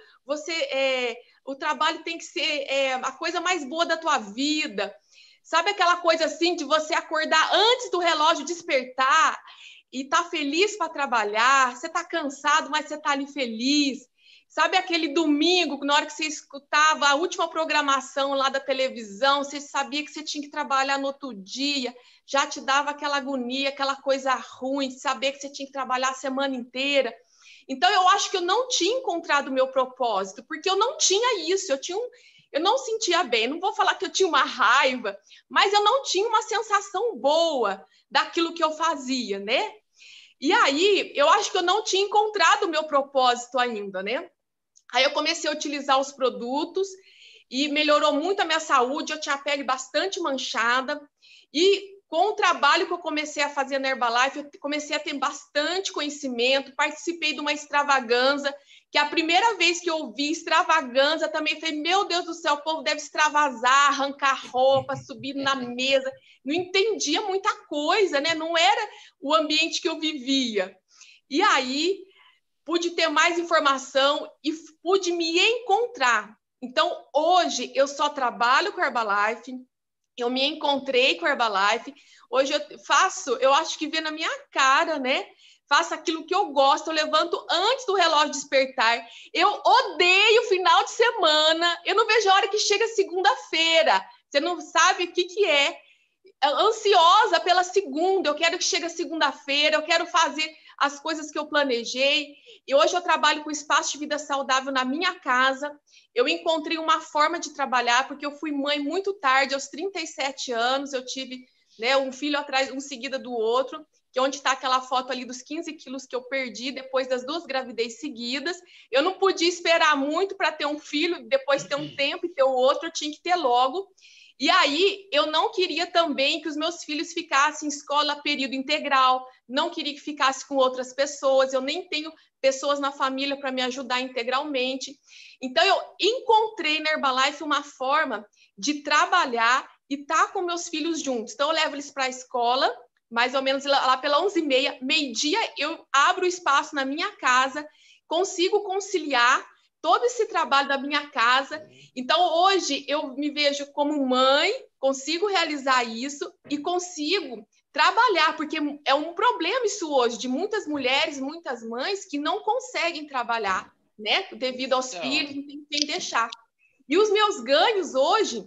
o trabalho tem que ser a coisa mais boa da tua vida. Sabe aquela coisa assim de você acordar antes do relógio despertar e tá feliz para trabalhar, você tá cansado, mas você tá ali feliz. Sabe aquele domingo, na hora que você escutava a última programação lá da televisão, você sabia que você tinha que trabalhar no outro dia, já te dava aquela agonia, aquela coisa ruim, saber que você tinha que trabalhar a semana inteira. Então, eu acho que eu não tinha encontrado o meu propósito, porque eu não tinha isso, eu não sentia bem. Não vou falar que eu tinha uma raiva, mas eu não tinha uma sensação boa daquilo que eu fazia, né? E aí, eu acho que eu não tinha encontrado o meu propósito ainda, né? Aí eu comecei a utilizar os produtos e melhorou muito a minha saúde, eu tinha a pele bastante manchada. E com o trabalho que eu comecei a fazer na Herbalife, eu comecei a ter bastante conhecimento, participei de uma extravaganza, que a primeira vez que eu ouvi extravaganza também falei, meu Deus do céu, o povo deve extravasar, arrancar roupa, subir na mesa. Não entendia muita coisa, né? Não era o ambiente que eu vivia. E aí, pude ter mais informação e pude me encontrar. Então, hoje, eu só trabalho com Herbalife, eu me encontrei com a Herbalife. Hoje eu acho que vê na minha cara, né? faço aquilo que eu gosto, eu levanto antes do relógio despertar, eu odeio final de semana, eu não vejo a hora que chega segunda-feira, você não sabe o que é, ansiosa pela segunda, eu quero que chegue segunda-feira, eu quero fazer as coisas que eu planejei, e hoje eu trabalho com espaço de vida saudável na minha casa, eu encontrei uma forma de trabalhar, porque eu fui mãe muito tarde, aos 37 anos, eu tive, né, um filho atrás, um seguida do outro, que é onde está aquela foto ali dos 15 quilos que eu perdi depois das 2 gravidez seguidas. Eu não podia esperar muito para ter um filho, depois ter um tempo e ter o outro, eu tinha que ter logo. E aí, eu não queria também que os meus filhos ficassem em escola período integral, não queria que ficasse com outras pessoas, eu nem tenho pessoas na família para me ajudar integralmente. Então, eu encontrei na Herbalife uma forma de trabalhar e estar com meus filhos juntos. Então, eu levo eles para a escola, mais ou menos lá pela 11h30, meio-dia, eu abro o espaço na minha casa, consigo conciliar todo esse trabalho da minha casa. Então, hoje, eu me vejo como mãe, consigo realizar isso e consigo trabalhar, porque é um problema isso hoje, de muitas mulheres, muitas mães que não conseguem trabalhar, né? Devido aos filhos, não tem quem deixar. E os meus ganhos hoje,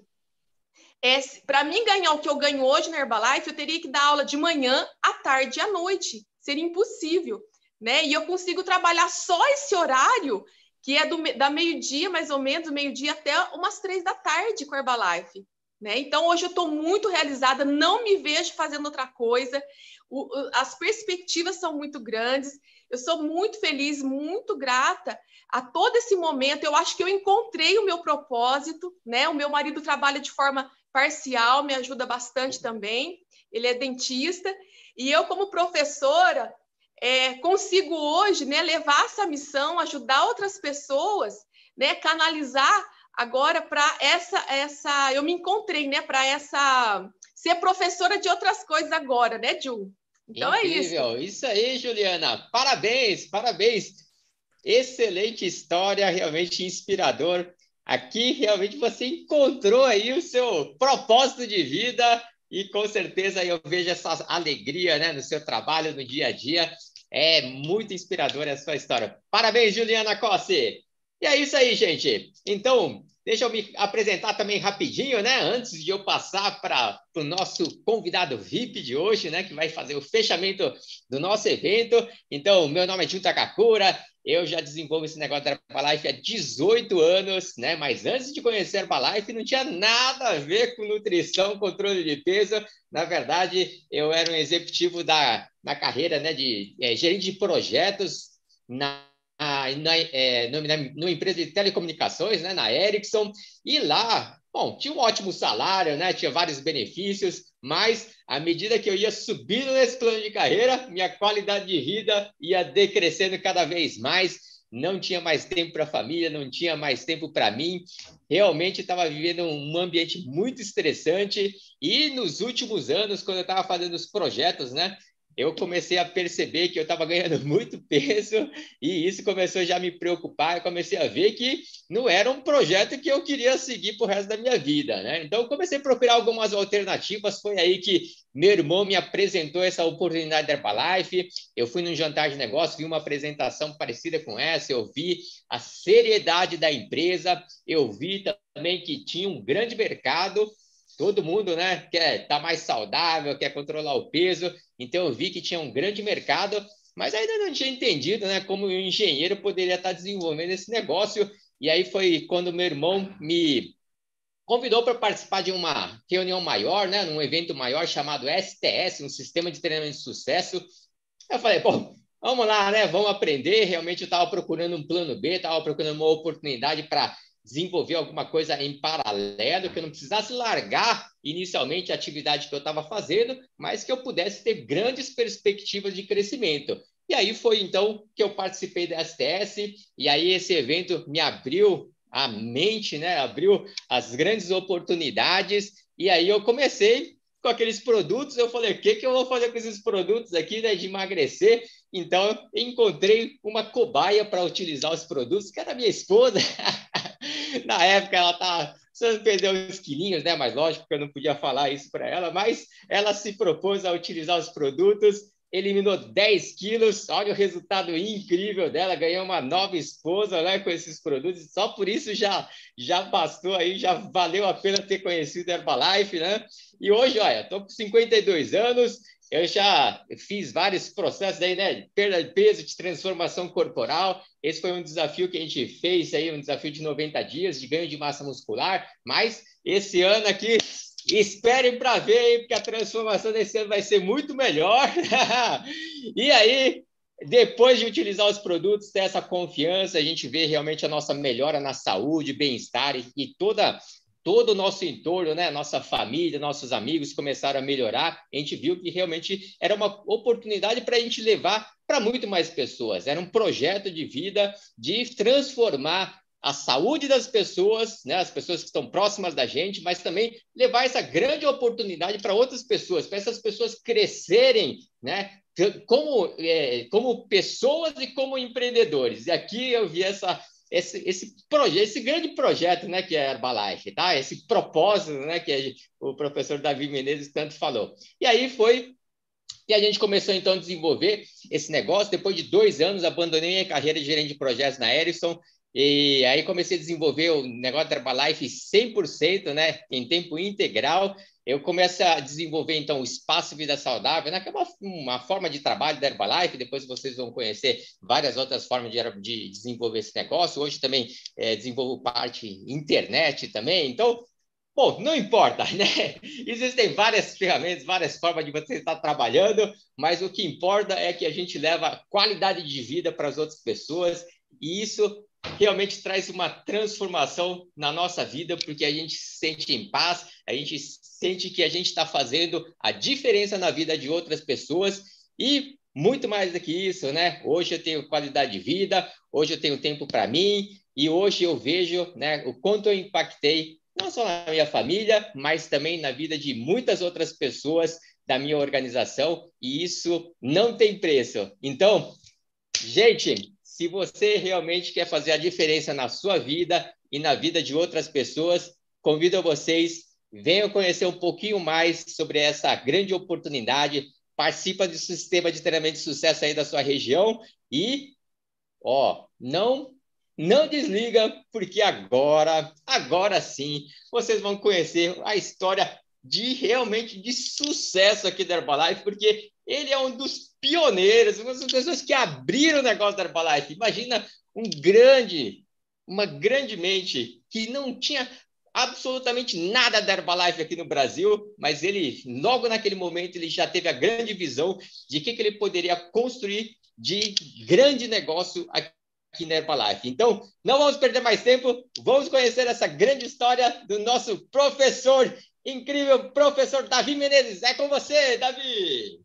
para mim ganhar o que eu ganho hoje na Herbalife, eu teria que dar aula de manhã, à tarde e à noite. Seria impossível, né? E eu consigo trabalhar só esse horário, que é da meio-dia, mais ou menos, meio-dia até umas 3 da tarde com a Herbalife, né? Então, hoje eu estou muito realizada, não me vejo fazendo outra coisa, as perspectivas são muito grandes, eu sou muito feliz, muito grata a todo esse momento. Eu acho que eu encontrei o meu propósito, né? O meu marido trabalha de forma parcial, me ajuda bastante também, ele é dentista, e eu, como professora, consigo hoje, né, levar essa missão, ajudar outras pessoas, né, canalizar agora para essa eu me encontrei, né, para ser professora de outras coisas agora, né, Ju? Então incrível. É isso. Isso aí, Juliana. Parabéns, parabéns. Excelente história, realmente inspirador. Aqui realmente você encontrou aí o seu propósito de vida e com certeza eu vejo essa alegria, né, no seu trabalho, no dia a dia. É muito inspiradora a sua história. Parabéns, Juliana Cossi. E é isso aí, gente. Então, deixa eu me apresentar também rapidinho, né? Antes de eu passar para o nosso convidado VIP de hoje, né? Que vai fazer o fechamento do nosso evento. Então, meu nome é Jun Takakura. Eu já desenvolvo esse negócio da Herbalife há 18 anos, né? Mas antes de conhecer a Herbalife, não tinha nada a ver com nutrição, controle de peso. Na verdade, eu era um executivo na carreira, né, de gerente de projetos numa empresa de telecomunicações, né, na Ericsson, e lá, bom, tinha um ótimo salário, né, tinha vários benefícios, mas à medida que eu ia subindo nesse plano de carreira, minha qualidade de vida ia decrescendo cada vez mais, não tinha mais tempo para a família, não tinha mais tempo para mim, realmente estava vivendo um ambiente muito estressante, e nos últimos anos, quando eu estava fazendo os projetos, né, eu comecei a perceber que eu estava ganhando muito peso e isso começou já a me preocupar. Eu comecei a ver que não era um projeto que eu queria seguir para o resto da minha vida, né? Então, eu comecei a procurar algumas alternativas. Foi aí que meu irmão me apresentou essa oportunidade da Herbalife. Eu fui num jantar de negócio, vi uma apresentação parecida com essa, eu vi a seriedade da empresa, eu vi também que tinha um grande mercado. Todo mundo, né, quer estar mais saudável, quer controlar o peso. Então, eu vi que tinha um grande mercado, mas ainda não tinha entendido, né, como um engenheiro poderia estar desenvolvendo esse negócio. E aí foi quando meu irmão me convidou para participar de uma reunião maior, né, num evento maior chamado STS, um Sistema de Treinamento de Sucesso. Eu falei, pô, vamos lá, né, vamos aprender. Realmente eu estava procurando um plano B, estava procurando uma oportunidade para desenvolver alguma coisa em paralelo, que eu não precisasse largar inicialmente a atividade que eu estava fazendo, mas que eu pudesse ter grandes perspectivas de crescimento. E aí foi, então, que eu participei da STS, e aí esse evento me abriu a mente, né? Abriu as grandes oportunidades, e aí eu comecei com aqueles produtos, eu falei, o que eu vou fazer com esses produtos aqui, né, de emagrecer? Então, eu encontrei uma cobaia para utilizar os produtos, que era a minha esposa. Na época, ela estava precisando perder uns quilinhos, né? Mas lógico que eu não podia falar isso para ela, mas ela se propôs a utilizar os produtos. eliminou 10 quilos, olha o resultado incrível dela, ganhou uma nova esposa, né, com esses produtos, só por isso já bastou aí, já valeu a pena ter conhecido a Herbalife, né? E hoje, olha, estou com 52 anos, eu já fiz vários processos aí, né, de perda de peso, de transformação corporal. Esse foi um desafio que a gente fez aí, um desafio de 90 dias de ganho de massa muscular, mas esse ano aqui, esperem para ver, hein, porque a transformação desse ano vai ser muito melhor. E aí, depois de utilizar os produtos, ter essa confiança, a gente vê realmente a nossa melhora na saúde, bem-estar e todo o nosso entorno, né? Nossa família, nossos amigos começaram a melhorar. A gente viu que realmente era uma oportunidade para a gente levar para muito mais pessoas. Era um projeto de vida de transformar a saúde das pessoas, né? As pessoas que estão próximas da gente, mas também levar essa grande oportunidade para outras pessoas, para essas pessoas crescerem, né? Como pessoas e como empreendedores. E aqui eu vi esse grande projeto, né, que é a Herbalife, tá? Esse propósito, né, que o professor Davi Menezes tanto falou. E aí foi que a gente começou, então, a desenvolver esse negócio. Depois de 2 anos, abandonei a carreira de gerente de projetos na Ericsson, e aí comecei a desenvolver o negócio da Herbalife 100%, né, em tempo integral. Eu comecei a desenvolver, então, o Espaço Vida Saudável, né, que é uma forma de trabalho da Herbalife. Depois vocês vão conhecer várias outras formas de desenvolver esse negócio. Hoje também desenvolvo parte internet também. Então, bom, não importa, né? Existem várias ferramentas, várias formas de você estar trabalhando, mas o que importa é que a gente leva qualidade de vida para as outras pessoas, e isso realmente traz uma transformação na nossa vida, porque a gente se sente em paz, a gente sente que a gente está fazendo a diferença na vida de outras pessoas, e muito mais do que isso, né? Hoje eu tenho qualidade de vida, hoje eu tenho tempo para mim, e hoje eu vejo, né, o quanto eu impactei não só na minha família, mas também na vida de muitas outras pessoas da minha organização, e isso não tem preço. Então, gente, se você realmente quer fazer a diferença na sua vida e na vida de outras pessoas, convido vocês, venham conhecer um pouquinho mais sobre essa grande oportunidade, participa do sistema de treinamento de sucesso aí da sua região e, não desliga, porque agora sim, vocês vão conhecer a história realmente de sucesso aqui da Herbalife, porque ele é um dos pioneiros, uma das pessoas que abriram o negócio da Herbalife. Imagina uma grande mente que não tinha absolutamente nada da Herbalife aqui no Brasil, mas ele, logo naquele momento, ele já teve a grande visão de que ele poderia construir de grande negócio aqui na Herbalife. Então, não vamos perder mais tempo, vamos conhecer essa grande história do nosso professor, incrível professor Davi Menezes. É com você, Davi!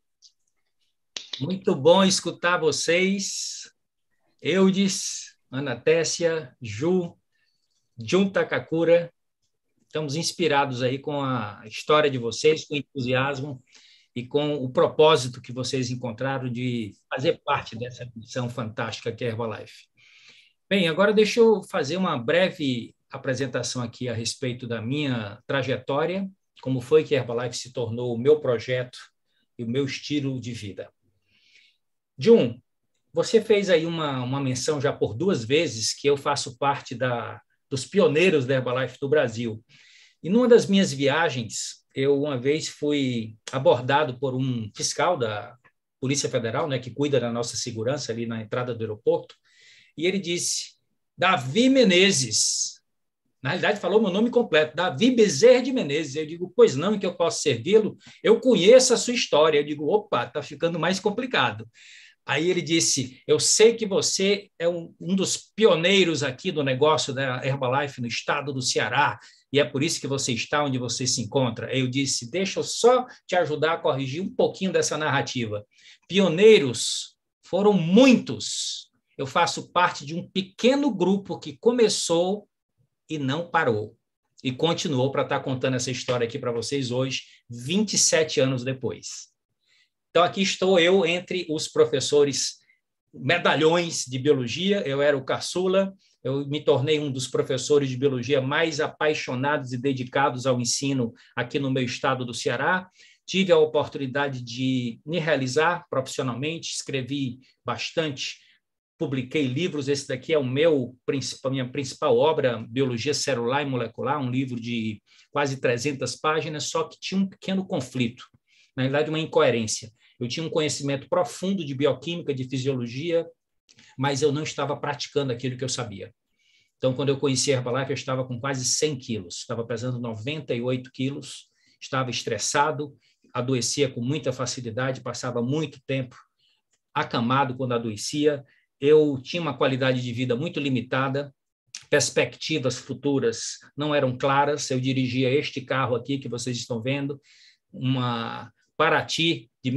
Muito bom escutar vocês, Eudes, Ana Tessia, Jun Takakura. Estamos inspirados aí com a história de vocês, com o entusiasmo e com o propósito que vocês encontraram de fazer parte dessa missão fantástica que é a Herbalife. Bem, agora deixa eu fazer uma breve apresentação aqui a respeito da minha trajetória, como foi que a Herbalife se tornou o meu projeto e o meu estilo de vida. Jun, você fez aí uma menção já por 2 vezes que eu faço parte dos pioneiros da Herbalife do Brasil. E numa das minhas viagens, eu uma vez fui abordado por um fiscal da Polícia Federal, né, que cuida da nossa segurança ali na entrada do aeroporto, e ele disse, Davi Menezes. Na realidade, falou meu nome completo, Davi Bezerra de Menezes. Eu digo, pois não, em que eu posso servi-lo? Eu conheço a sua história. Eu digo, opa, está ficando mais complicado. Aí ele disse, eu sei que você é um dos pioneiros aqui do negócio da Herbalife no estado do Ceará, e é por isso que você está onde você se encontra. Eu disse, deixa eu só te ajudar a corrigir um pouquinho dessa narrativa. Pioneiros foram muitos. Eu faço parte de um pequeno grupo que começou e não parou. E continuou para estar contando essa história aqui para vocês hoje, 27 anos depois. Então, aqui estou eu entre os professores medalhões de biologia. Eu era o caçula, eu me tornei um dos professores de biologia mais apaixonados e dedicados ao ensino aqui no meu estado do Ceará. tive a oportunidade de me realizar profissionalmente, escrevi bastante, publiquei livros. Esse daqui é a minha principal obra, Biologia Celular e Molecular, um livro de quase 300 páginas, só que tinha um pequeno conflito, na verdade, uma incoerência. Eu tinha um conhecimento profundo de bioquímica, de fisiologia, mas eu não estava praticando aquilo que eu sabia. Então, quando eu conheci a Herbalife, eu estava com quase 100 quilos, estava pesando 98 quilos, estava estressado, adoecia com muita facilidade, passava muito tempo acamado quando adoecia. Eu tinha uma qualidade de vida muito limitada, perspectivas futuras não eram claras. Eu dirigia este carro aqui que vocês estão vendo, uma Paraty de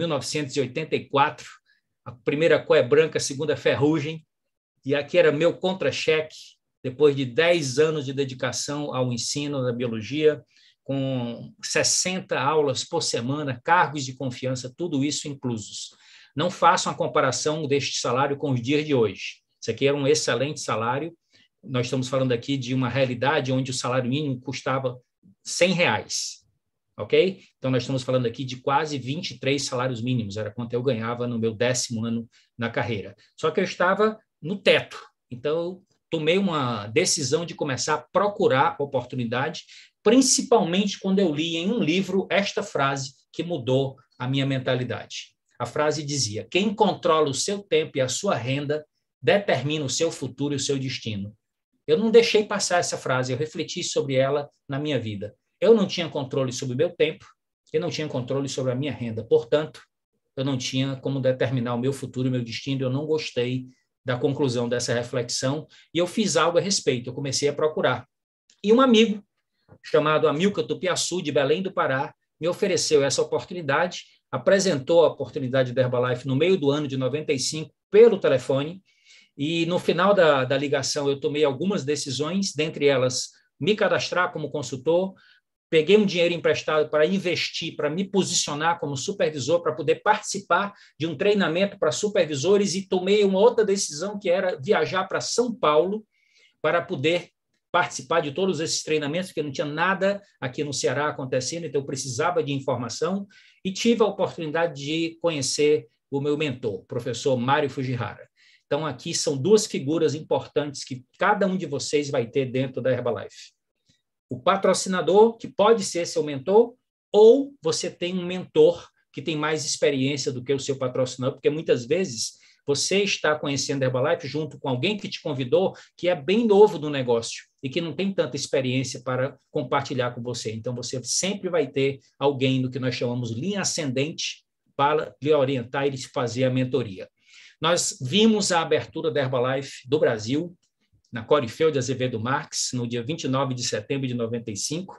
1984, a primeira cor é branca, a segunda é ferrugem, e aqui era meu contra-cheque, depois de 10 anos de dedicação ao ensino da biologia, com 60 aulas por semana, cargos de confiança, tudo isso inclusos. Não façam a comparação deste salário com os dias de hoje. Isso aqui era um excelente salário. Nós estamos falando aqui de uma realidade onde o salário mínimo custava R$100, ok? Então, nós estamos falando aqui de quase 23 salários mínimos, era quanto eu ganhava no meu 10º ano na carreira. Só que eu estava no teto, então eu tomei uma decisão de começar a procurar oportunidade, principalmente quando eu li em um livro esta frase que mudou a minha mentalidade. A frase dizia: quem controla o seu tempo e a sua renda determina o seu futuro e o seu destino. Eu não deixei passar essa frase, eu refleti sobre ela na minha vida. Eu não tinha controle sobre o meu tempo, eu não tinha controle sobre a minha renda. Portanto, eu não tinha como determinar o meu futuro e o meu destino. Eu não gostei da conclusão dessa reflexão e eu fiz algo a respeito. Eu comecei a procurar. E um amigo, chamado Amilcar Tupiaçu, de Belém do Pará, me ofereceu essa oportunidade, apresentou a oportunidade da Herbalife no meio do ano de 95 pelo telefone, e no final da ligação eu tomei algumas decisões, dentre elas me cadastrar como consultor, peguei um dinheiro emprestado para investir, para me posicionar como supervisor, para poder participar de um treinamento para supervisores, e tomei uma outra decisão, que era viajar para São Paulo para poder participar de todos esses treinamentos, porque não tinha nada aqui no Ceará acontecendo, então eu precisava de informação, e tive a oportunidade de conhecer o meu mentor, o professor Mário Fujihara. Então, aqui são duas figuras importantes que cada um de vocês vai ter dentro da Herbalife. O patrocinador, que pode ser seu mentor, ou você tem um mentor que tem mais experiência do que o seu patrocinador, porque muitas vezes você está conhecendo a Herbalife junto com alguém que te convidou, que é bem novo no negócio e que não tem tanta experiência para compartilhar com você. Então, você sempre vai ter alguém do que nós chamamos linha ascendente para lhe orientar e lhe fazer a mentoria. Nós vimos a abertura da Herbalife do Brasil, na Corifeu de Azevedo Marques, no dia 29 de setembro de 95.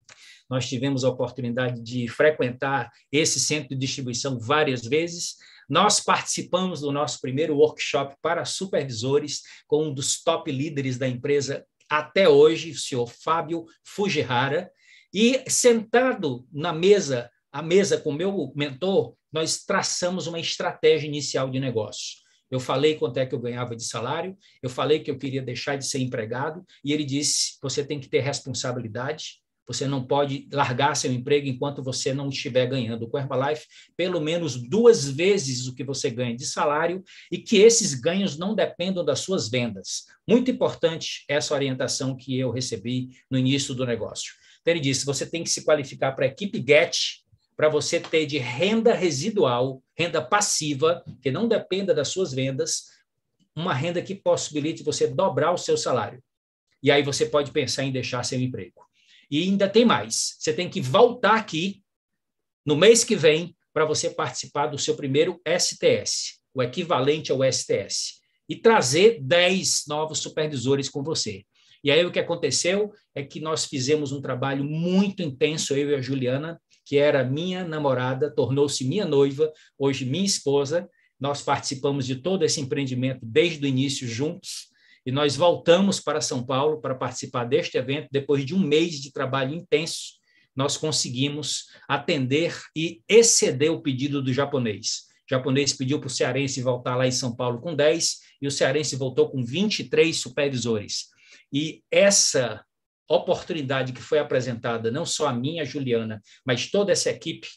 Nós tivemos a oportunidade de frequentar esse centro de distribuição várias vezes. Nós participamos do nosso primeiro workshop para supervisores com um dos top líderes da empresa até hoje, o senhor Fábio Fujihara. E sentado na mesa, a mesa com o meu mentor, nós traçamos uma estratégia inicial de negócio. Eu falei quanto é que eu ganhava de salário, eu falei que eu queria deixar de ser empregado, e ele disse: você tem que ter responsabilidade, você não pode largar seu emprego enquanto você não estiver ganhando com a Herbalife pelo menos 2 vezes o que você ganha de salário, e que esses ganhos não dependam das suas vendas. Muito importante essa orientação que eu recebi no início do negócio. Então, ele disse: você tem que se qualificar para a equipe GET, para você ter de renda residual, renda passiva, que não dependa das suas vendas, uma renda que possibilite você dobrar o seu salário. E aí você pode pensar em deixar seu emprego. E ainda tem mais, você tem que voltar aqui no mês que vem para você participar do seu primeiro STS, o equivalente ao STS, e trazer 10 novos supervisores com você. E aí o que aconteceu é que nós fizemos um trabalho muito intenso, eu e a Juliana, que era minha namorada, tornou-se minha noiva, hoje minha esposa. Nós participamos de todo esse empreendimento desde o início juntos, e nós voltamos para São Paulo para participar deste evento. Depois de um mês de trabalho intenso, nós conseguimos atender e exceder o pedido do japonês. O japonês pediu para o cearense voltar lá em São Paulo com 10, e o cearense voltou com 23 supervisores. E essa oportunidade que foi apresentada, não só a mim, a Juliana, mas toda essa equipe,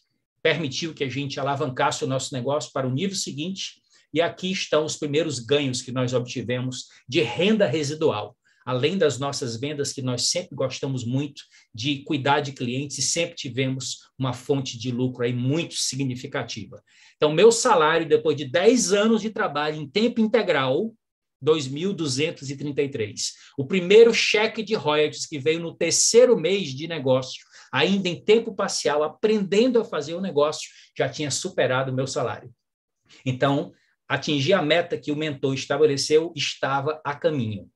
permitiu que a gente alavancasse o nosso negócio para o nível seguinte, e aqui estão os primeiros ganhos que nós obtivemos de renda residual, além das nossas vendas, que nós sempre gostamos muito de cuidar de clientes e sempre tivemos uma fonte de lucro aí muito significativa. Então, meu salário, depois de 10 anos de trabalho em tempo integral, 2.233. O primeiro cheque de royalties que veio no terceiro mês de negócio, ainda em tempo parcial, aprendendo a fazer o negócio, já tinha superado o meu salário. Então, atingir a meta que o mentor estabeleceu estava a caminho.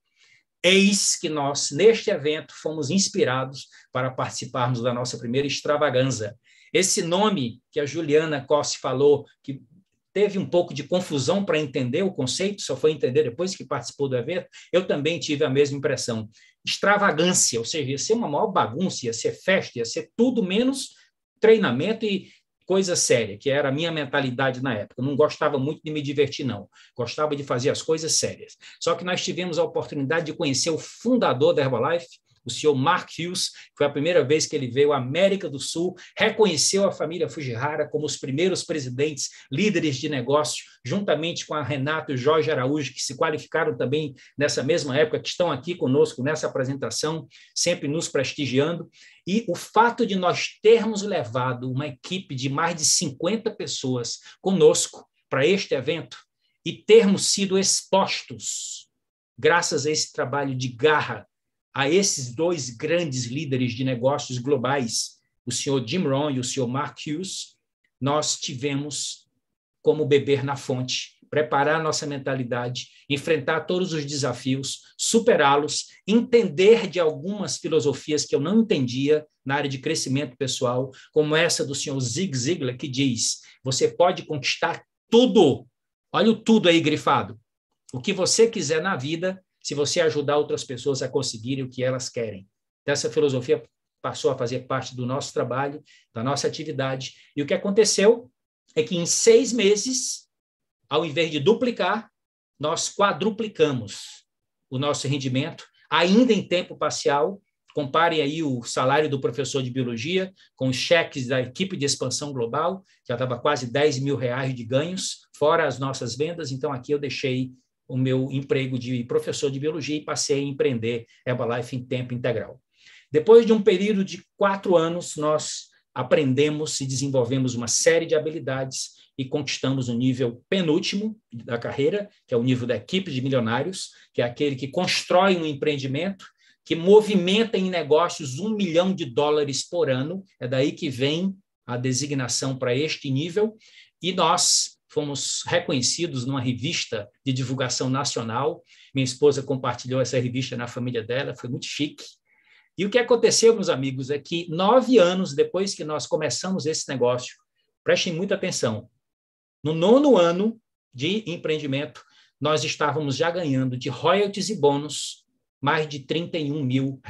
Eis que nós, neste evento, fomos inspirados para participarmos da nossa primeira extravaganza. Esse nome que a Juliana Cossi falou, que teve um pouco de confusão para entender o conceito, só foi entender depois que participou do evento, eu também tive a mesma impressão. Extravagância, ou seja, ia ser uma maior bagunça, ia ser festa, ia ser tudo menos treinamento e coisa séria, que era a minha mentalidade na época. Eu não gostava muito de me divertir, não. Gostava de fazer as coisas sérias. Só que nós tivemos a oportunidade de conhecer o fundador da Herbalife, o senhor Mark Hughes. Foi a primeira vez que ele veio à América do Sul, reconheceu a família Fujihara como os primeiros presidentes, líderes de negócio, juntamente com a Renato e o Jorge Araújo, que se qualificaram também nessa mesma época, que estão aqui conosco nessa apresentação, sempre nos prestigiando. E o fato de nós termos levado uma equipe de mais de 50 pessoas conosco para este evento e termos sido expostos, graças a esse trabalho de garra, a esses dois grandes líderes de negócios globais, o senhor Jim Rohn e o senhor Mark Hughes, nós tivemos como beber na fonte, preparar nossa mentalidade, enfrentar todos os desafios, superá-los, entender de algumas filosofias que eu não entendia na área de crescimento pessoal, como essa do senhor Zig Ziglar, que diz, você pode conquistar tudo, olha o tudo aí grifado, o que você quiser na vida, se você ajudar outras pessoas a conseguirem o que elas querem. Então, essa filosofia passou a fazer parte do nosso trabalho, da nossa atividade, e o que aconteceu é que em 6 meses, ao invés de duplicar, nós quadruplicamos o nosso rendimento, ainda em tempo parcial. Comparem aí o salário do professor de biologia com os cheques da equipe de expansão global, já estava quase R$10 mil de ganhos, fora as nossas vendas. Então, aqui eu deixei o meu emprego de professor de biologia e passei a empreender Herbalife em tempo integral. Depois de um período de 4 anos, nós aprendemos e desenvolvemos uma série de habilidades e conquistamos o nível penúltimo da carreira, que é o nível da equipe de milionários, que é aquele que constrói um empreendimento, que movimenta em negócios $1 milhão por ano. É daí que vem a designação para este nível. E nós fomos reconhecidos numa revista de divulgação nacional. Minha esposa compartilhou essa revista na família dela, foi muito chique. E o que aconteceu, meus amigos, é que 9 anos depois que nós começamos esse negócio, prestem muita atenção, no 9º ano de empreendimento, nós estávamos já ganhando de royalties e bônus mais de R$31 mil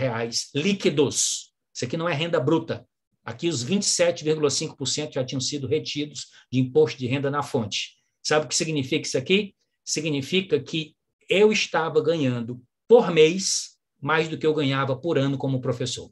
líquidos. Isso aqui não é renda bruta. Aqui os 27,5% já tinham sido retidos de imposto de renda na fonte. Sabe o que significa isso aqui? Significa que eu estava ganhando por mês mais do que eu ganhava por ano como professor.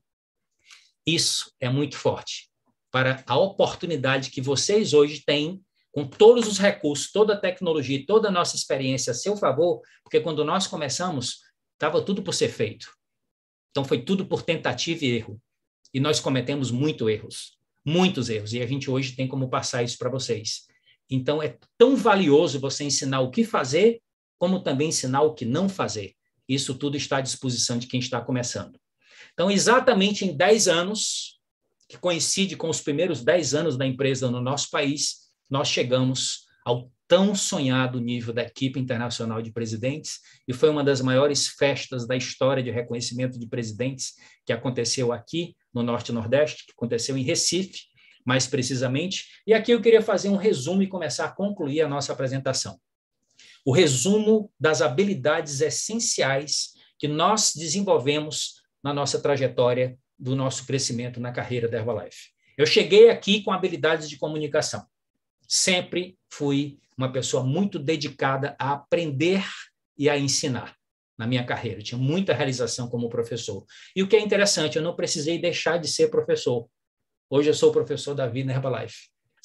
Isso é muito forte para a oportunidade que vocês hoje têm, com todos os recursos, toda a tecnologia, toda a nossa experiência a seu favor, porque quando nós começamos, estava tudo por ser feito. Então, foi tudo por tentativa e erro. E nós cometemos muitos erros, e a gente hoje tem como passar isso para vocês. Então, é tão valioso você ensinar o que fazer, como também ensinar o que não fazer. Isso tudo está à disposição de quem está começando. Então, exatamente em 10 anos, que coincide com os primeiros 10 anos da empresa no nosso país, nós chegamos ao tão sonhado nível da equipe internacional de presidentes, e foi uma das maiores festas da história de reconhecimento de presidentes que aconteceu aqui no Norte e Nordeste, que aconteceu em Recife, mais precisamente. E aqui eu queria fazer um resumo e começar a concluir a nossa apresentação. O resumo das habilidades essenciais que nós desenvolvemos na nossa trajetória do nosso crescimento na carreira da Herbalife. Eu cheguei aqui com habilidades de comunicação. Sempre fui uma pessoa muito dedicada a aprender e a ensinar na minha carreira. Eu tinha muita realização como professor. E o que é interessante, eu não precisei deixar de ser professor. Hoje eu sou professor da vida na Herbalife.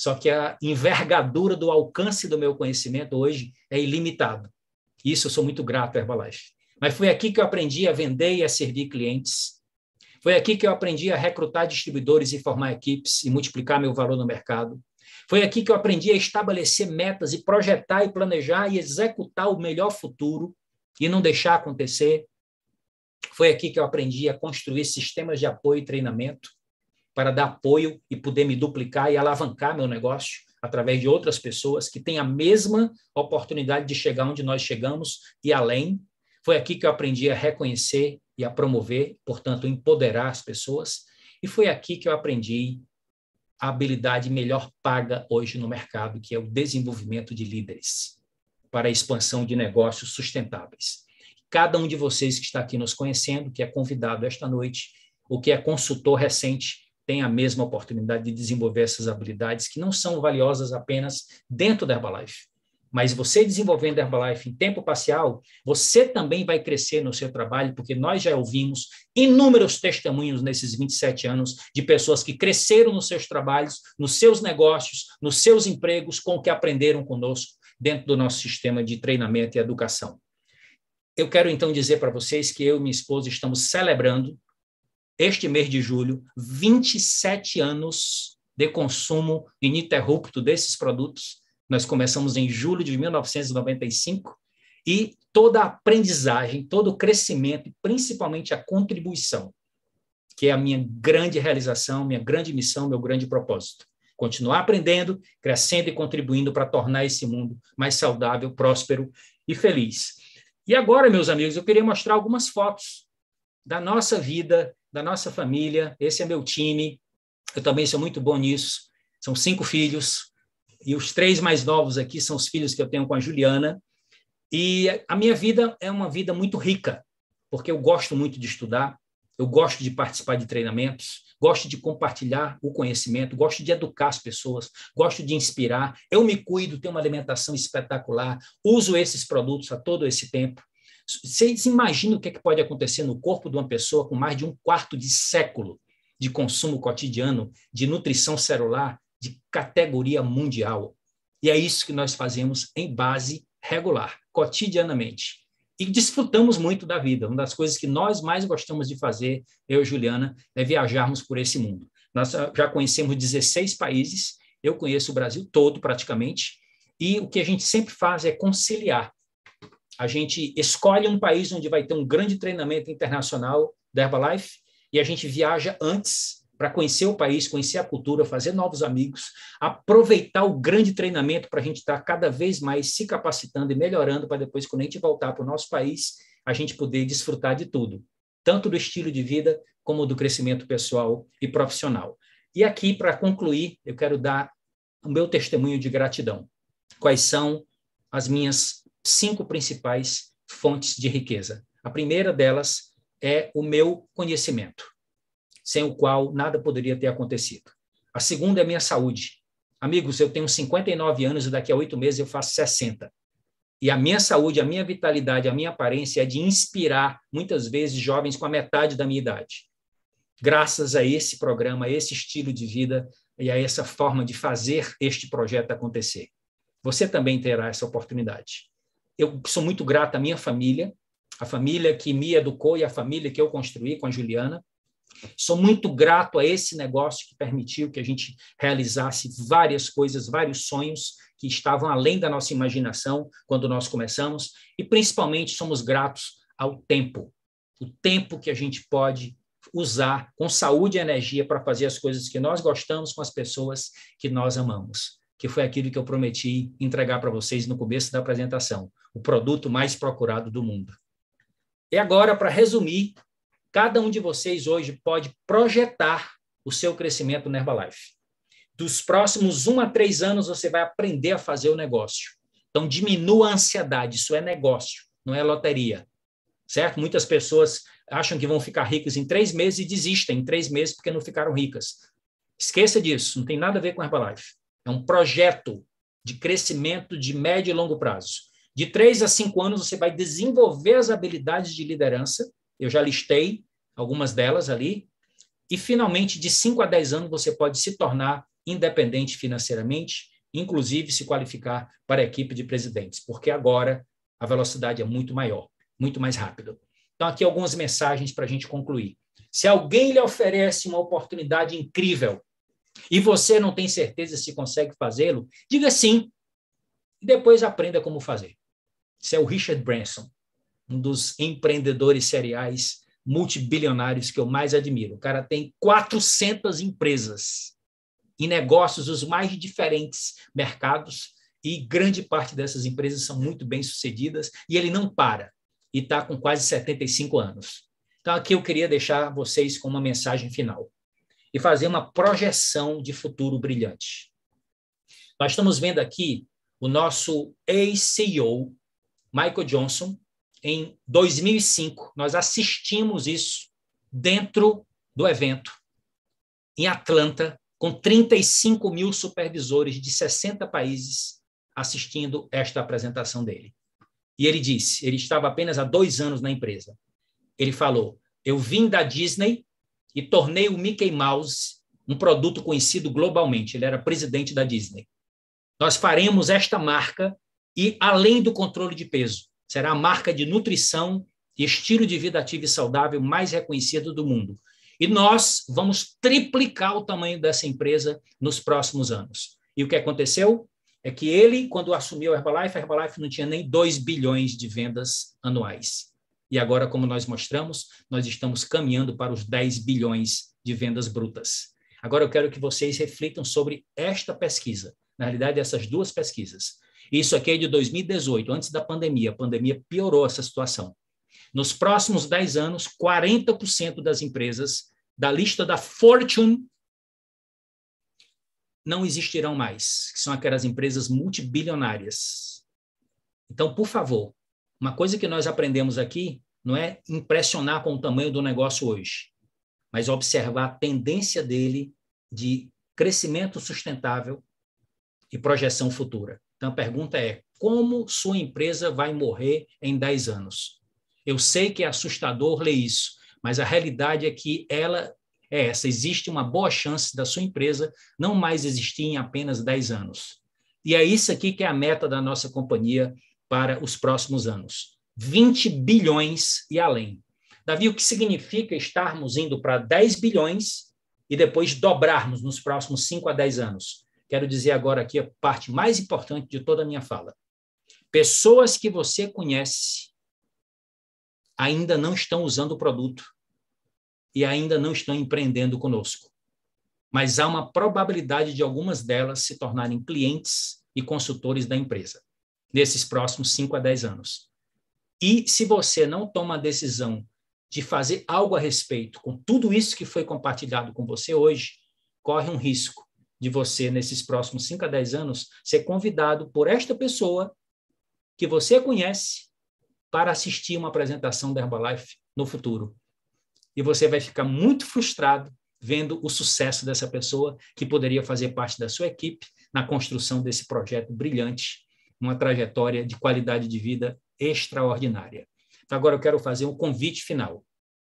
Só que a envergadura do alcance do meu conhecimento hoje é ilimitado. Isso eu sou muito grato à Herbalife. Mas foi aqui que eu aprendi a vender e a servir clientes. Foi aqui que eu aprendi a recrutar distribuidores e formar equipes e multiplicar meu valor no mercado. Foi aqui que eu aprendi a estabelecer metas e projetar e planejar e executar o melhor futuro e não deixar acontecer. Foi aqui que eu aprendi a construir sistemas de apoio e treinamento para dar apoio e poder me duplicar e alavancar meu negócio através de outras pessoas que têm a mesma oportunidade de chegar onde nós chegamos e além. Foi aqui que eu aprendi a reconhecer e a promover, portanto, empoderar as pessoas. E foi aqui que eu aprendi a habilidade melhor paga hoje no mercado, que é o desenvolvimento de líderes para a expansão de negócios sustentáveis. Cada um de vocês que está aqui nos conhecendo, que é convidado esta noite, ou que é consultor recente, tem a mesma oportunidade de desenvolver essas habilidades que não são valiosas apenas dentro da Herbalife. Mas você desenvolvendo a Herbalife em tempo parcial, você também vai crescer no seu trabalho, porque nós já ouvimos inúmeros testemunhos nesses 27 anos de pessoas que cresceram nos seus trabalhos, nos seus negócios, nos seus empregos, com o que aprenderam conosco dentro do nosso sistema de treinamento e educação. Eu quero então dizer para vocês que eu e minha esposa estamos celebrando este mês de julho, 27 anos de consumo ininterrupto desses produtos. Nós começamos em julho de 1995 e toda a aprendizagem, todo o crescimento e principalmente a contribuição, que é a minha grande realização, minha grande missão, meu grande propósito. Continuar aprendendo, crescendo e contribuindo para tornar esse mundo mais saudável, próspero e feliz. E agora, meus amigos, eu queria mostrar algumas fotos da nossa vida, da nossa família. Esse é meu time, eu também sou muito bom nisso. São 5 filhos, e os 3 mais novos aqui são os filhos que eu tenho com a Juliana. E a minha vida é uma vida muito rica, porque eu gosto muito de estudar, eu gosto de participar de treinamentos, gosto de compartilhar o conhecimento, gosto de educar as pessoas, gosto de inspirar, eu me cuido, tenho uma alimentação espetacular, uso esses produtos a todo esse tempo. Vocês imaginam o que pode acontecer no corpo de uma pessoa com mais de 1/4 de século de consumo cotidiano, de nutrição celular, de categoria mundial? E é isso que nós fazemos em base regular, cotidianamente. E desfrutamos muito da vida. Uma das coisas que nós mais gostamos de fazer, eu e Juliana, é viajarmos por esse mundo. Nós já conhecemos 16 países, eu conheço o Brasil todo praticamente, e o que a gente sempre faz é conciliar. A gente escolhe um país onde vai ter um grande treinamento internacional da Herbalife e a gente viaja antes para conhecer o país, conhecer a cultura, fazer novos amigos, aproveitar o grande treinamento para a gente estar cada vez mais se capacitando e melhorando para depois, quando a gente voltar para o nosso país, a gente poder desfrutar de tudo, tanto do estilo de vida como do crescimento pessoal e profissional. E aqui, para concluir, eu quero dar o meu testemunho de gratidão. Quais são as minhas 5 principais fontes de riqueza? A primeira delas é o meu conhecimento, sem o qual nada poderia ter acontecido. A segunda é a minha saúde. Amigos, eu tenho 59 anos e daqui a 8 meses eu faço 60. E a minha saúde, a minha vitalidade, a minha aparência é de inspirar, muitas vezes, jovens com a metade da minha idade. Graças a esse programa, a esse estilo de vida e a essa forma de fazer este projeto acontecer. Você também terá essa oportunidade. Eu sou muito grato à minha família, a família que me educou e a família que eu construí com a Juliana. Sou muito grato a esse negócio que permitiu que a gente realizasse várias coisas, vários sonhos que estavam além da nossa imaginação quando nós começamos. E, principalmente, somos gratos ao tempo. O tempo que a gente pode usar com saúde e energia para fazer as coisas que nós gostamos com as pessoas que nós amamos. Que foi aquilo que eu prometi entregar para vocês no começo da apresentação, o produto mais procurado do mundo. E agora, para resumir, cada um de vocês hoje pode projetar o seu crescimento na Herbalife. Dos próximos 1 a 3 anos, você vai aprender a fazer o negócio. Então, diminua a ansiedade, isso é negócio, não é loteria, certo? Muitas pessoas acham que vão ficar ricas em 3 meses e desistem em 3 meses porque não ficaram ricas. Esqueça disso, não tem nada a ver com a Herbalife. É um projeto de crescimento de médio e longo prazo. De 3 a 5 anos, você vai desenvolver as habilidades de liderança. Eu já listei algumas delas ali. E, finalmente, de 5 a 10 anos, você pode se tornar independente financeiramente, inclusive se qualificar para a equipe de presidentes, porque agora a velocidade é muito maior, muito mais rápida. Então, aqui algumas mensagens para a gente concluir. Se alguém lhe oferece uma oportunidade incrível e você não tem certeza se consegue fazê-lo, diga sim e depois aprenda como fazer. Esse é o Richard Branson, um dos empreendedores seriais multibilionários que eu mais admiro. O cara tem 400 empresas em negócios dos mais diferentes mercados e grande parte dessas empresas são muito bem-sucedidas e ele não para e está com quase 75 anos. Então, aqui eu queria deixar vocês com uma mensagem final e fazer uma projeção de futuro brilhante. Nós estamos vendo aqui o nosso ex-CEO, Michael Johnson, em 2005. Nós assistimos isso dentro do evento, em Atlanta, com 35 mil supervisores de 60 países assistindo esta apresentação dele. E ele disse, ele estava apenas há 2 anos na empresa. Ele falou, eu vim da Disney e tornei o Mickey Mouse um produto conhecido globalmente. Ele era presidente da Disney. Nós faremos esta marca e, além do controle de peso, será a marca de nutrição e estilo de vida ativo e saudável mais reconhecida do mundo. E nós vamos triplicar o tamanho dessa empresa nos próximos anos. E o que aconteceu é que ele, quando assumiu a Herbalife não tinha nem 2 bilhões de vendas anuais. E agora, como nós mostramos, nós estamos caminhando para os 10 bilhões de vendas brutas. Agora eu quero que vocês reflitam sobre esta pesquisa. Na realidade, essas 2 pesquisas. Isso aqui é de 2018, antes da pandemia. A pandemia piorou essa situação. Nos próximos 10 anos, 40% das empresas da lista da Fortune não existirão mais, que são aquelas empresas multibilionárias. Então, por favor, uma coisa que nós aprendemos aqui não é impressionar com o tamanho do negócio hoje, mas observar a tendência dele de crescimento sustentável e projeção futura. Então, a pergunta é, como sua empresa vai morrer em 10 anos? Eu sei que é assustador ler isso, mas a realidade é que ela é essa. Existe uma boa chance da sua empresa não mais existir em apenas 10 anos. E é isso aqui que é a meta da nossa companhia para os próximos anos. 20 bilhões e além. Davi, o que significa estarmos indo para 10 bilhões e depois dobrarmos nos próximos 5 a 10 anos? Quero dizer agora aqui a parte mais importante de toda a minha fala. Pessoas que você conhece ainda não estão usando o produto e ainda não estão empreendendo conosco. Mas há uma probabilidade de algumas delas se tornarem clientes e consultores da empresa nesses próximos 5 a 10 anos. E se você não toma a decisão de fazer algo a respeito com tudo isso que foi compartilhado com você hoje, corre um risco de você, nesses próximos 5 a 10 anos, ser convidado por esta pessoa que você conhece para assistir uma apresentação da Herbalife no futuro. E você vai ficar muito frustrado vendo o sucesso dessa pessoa que poderia fazer parte da sua equipe na construção desse projeto brilhante, uma trajetória de qualidade de vida extraordinária. Então, agora eu quero fazer um convite final.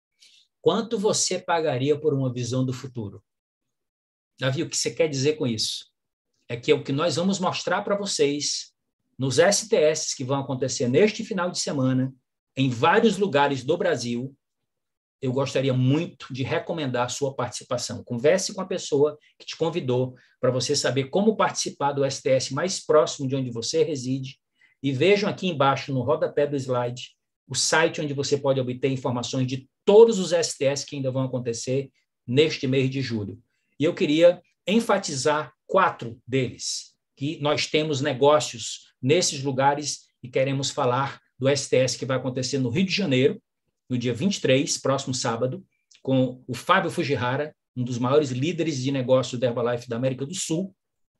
Quanto você pagaria por uma visão do futuro? Davi, o que você quer dizer com isso? É que é o que nós vamos mostrar para vocês nos STS que vão acontecer neste final de semana, em vários lugares do Brasil. Eu gostaria muito de recomendar a sua participação. Converse com a pessoa que te convidou para você saber como participar do STS mais próximo de onde você reside. E vejam aqui embaixo, no rodapé do slide, o site onde você pode obter informações de todos os STS que ainda vão acontecer neste mês de julho. E eu queria enfatizar 4 deles, que nós temos negócios nesses lugares e queremos falar do STS que vai acontecer no Rio de Janeiro, no dia 23, próximo sábado, com o Fábio Fujihara, um dos maiores líderes de negócios da Herbalife da América do Sul,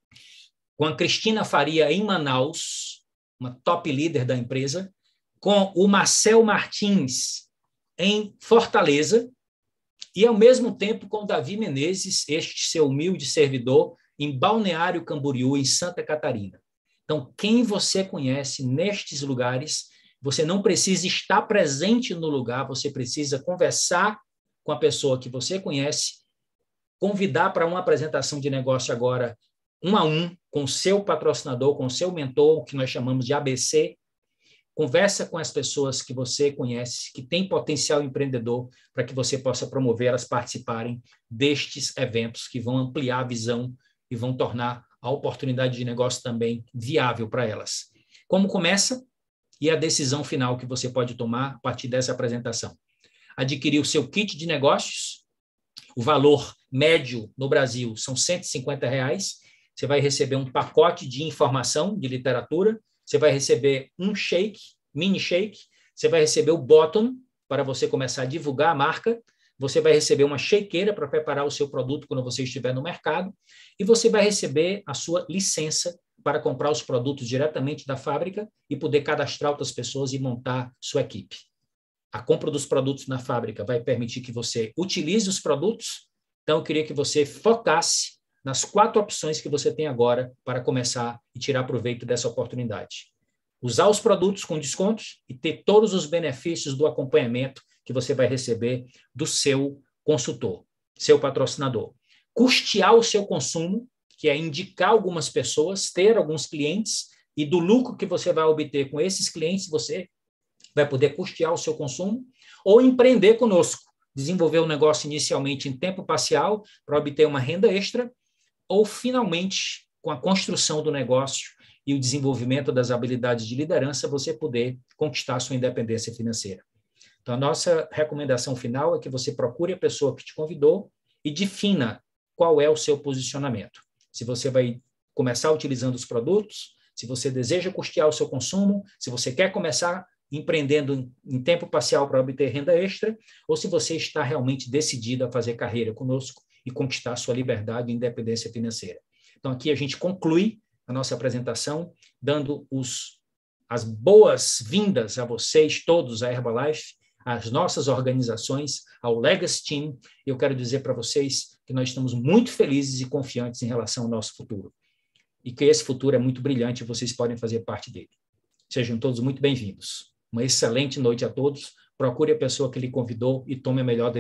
com a Cristina Faria em Manaus, uma top líder da empresa, com o Marcel Martins em Fortaleza, e, ao mesmo tempo, com o Davi Menezes, este seu humilde servidor, em Balneário Camboriú, em Santa Catarina. Então, quem você conhece nestes lugares, você não precisa estar presente no lugar, você precisa conversar com a pessoa que você conhece convidar para uma apresentação de negócio agora, 1 a 1, com o seu patrocinador, com o seu mentor, que nós chamamos de ABC. Conversa com as pessoas que você conhece, que têm potencial empreendedor, para que você possa promover elas participarem destes eventos que vão ampliar a visão e vão tornar a oportunidade de negócio também viável para elas. Como começa? E a decisão final que você pode tomar a partir dessa apresentação. Adquirir o seu kit de negócios. O valor médio no Brasil são R$150. Você vai receber um pacote de informação, de literatura. Você vai receber um shake, mini shake. Você vai receber o bottom para você começar a divulgar a marca. Você vai receber uma shakeira para preparar o seu produto quando você estiver no mercado. E você vai receber a sua licença para comprar os produtos diretamente da fábrica e poder cadastrar outras pessoas e montar sua equipe. A compra dos produtos na fábrica vai permitir que você utilize os produtos. Então, eu queria que você focasse nas 4 opções que você tem agora para começar e tirar proveito dessa oportunidade. Usar os produtos com descontos e ter todos os benefícios do acompanhamento que você vai receber do seu consultor, seu patrocinador. Custear o seu consumo, que é indicar algumas pessoas, ter alguns clientes, e do lucro que você vai obter com esses clientes, você vai poder custear o seu consumo, ou empreender conosco, desenvolver um negócio inicialmente em tempo parcial para obter uma renda extra, ou finalmente, com a construção do negócio e o desenvolvimento das habilidades de liderança, você poder conquistar a sua independência financeira. Então, a nossa recomendação final é que você procure a pessoa que te convidou e defina qual é o seu posicionamento. Se você vai começar utilizando os produtos, se você deseja custear o seu consumo, se você quer começar empreendendo em tempo parcial para obter renda extra, ou se você está realmente decidido a fazer carreira conosco e conquistar sua liberdade e independência financeira. Então, aqui a gente conclui a nossa apresentação, dando as boas-vindas a vocês todos, a Herbalife, às nossas organizações, ao Legacy Team. Eu quero dizer para vocês que nós estamos muito felizes e confiantes em relação ao nosso futuro. E que esse futuro é muito brilhante e vocês podem fazer parte dele. Sejam todos muito bem-vindos. Uma excelente noite a todos. Procure a pessoa que lhe convidou e tome a melhor decisão.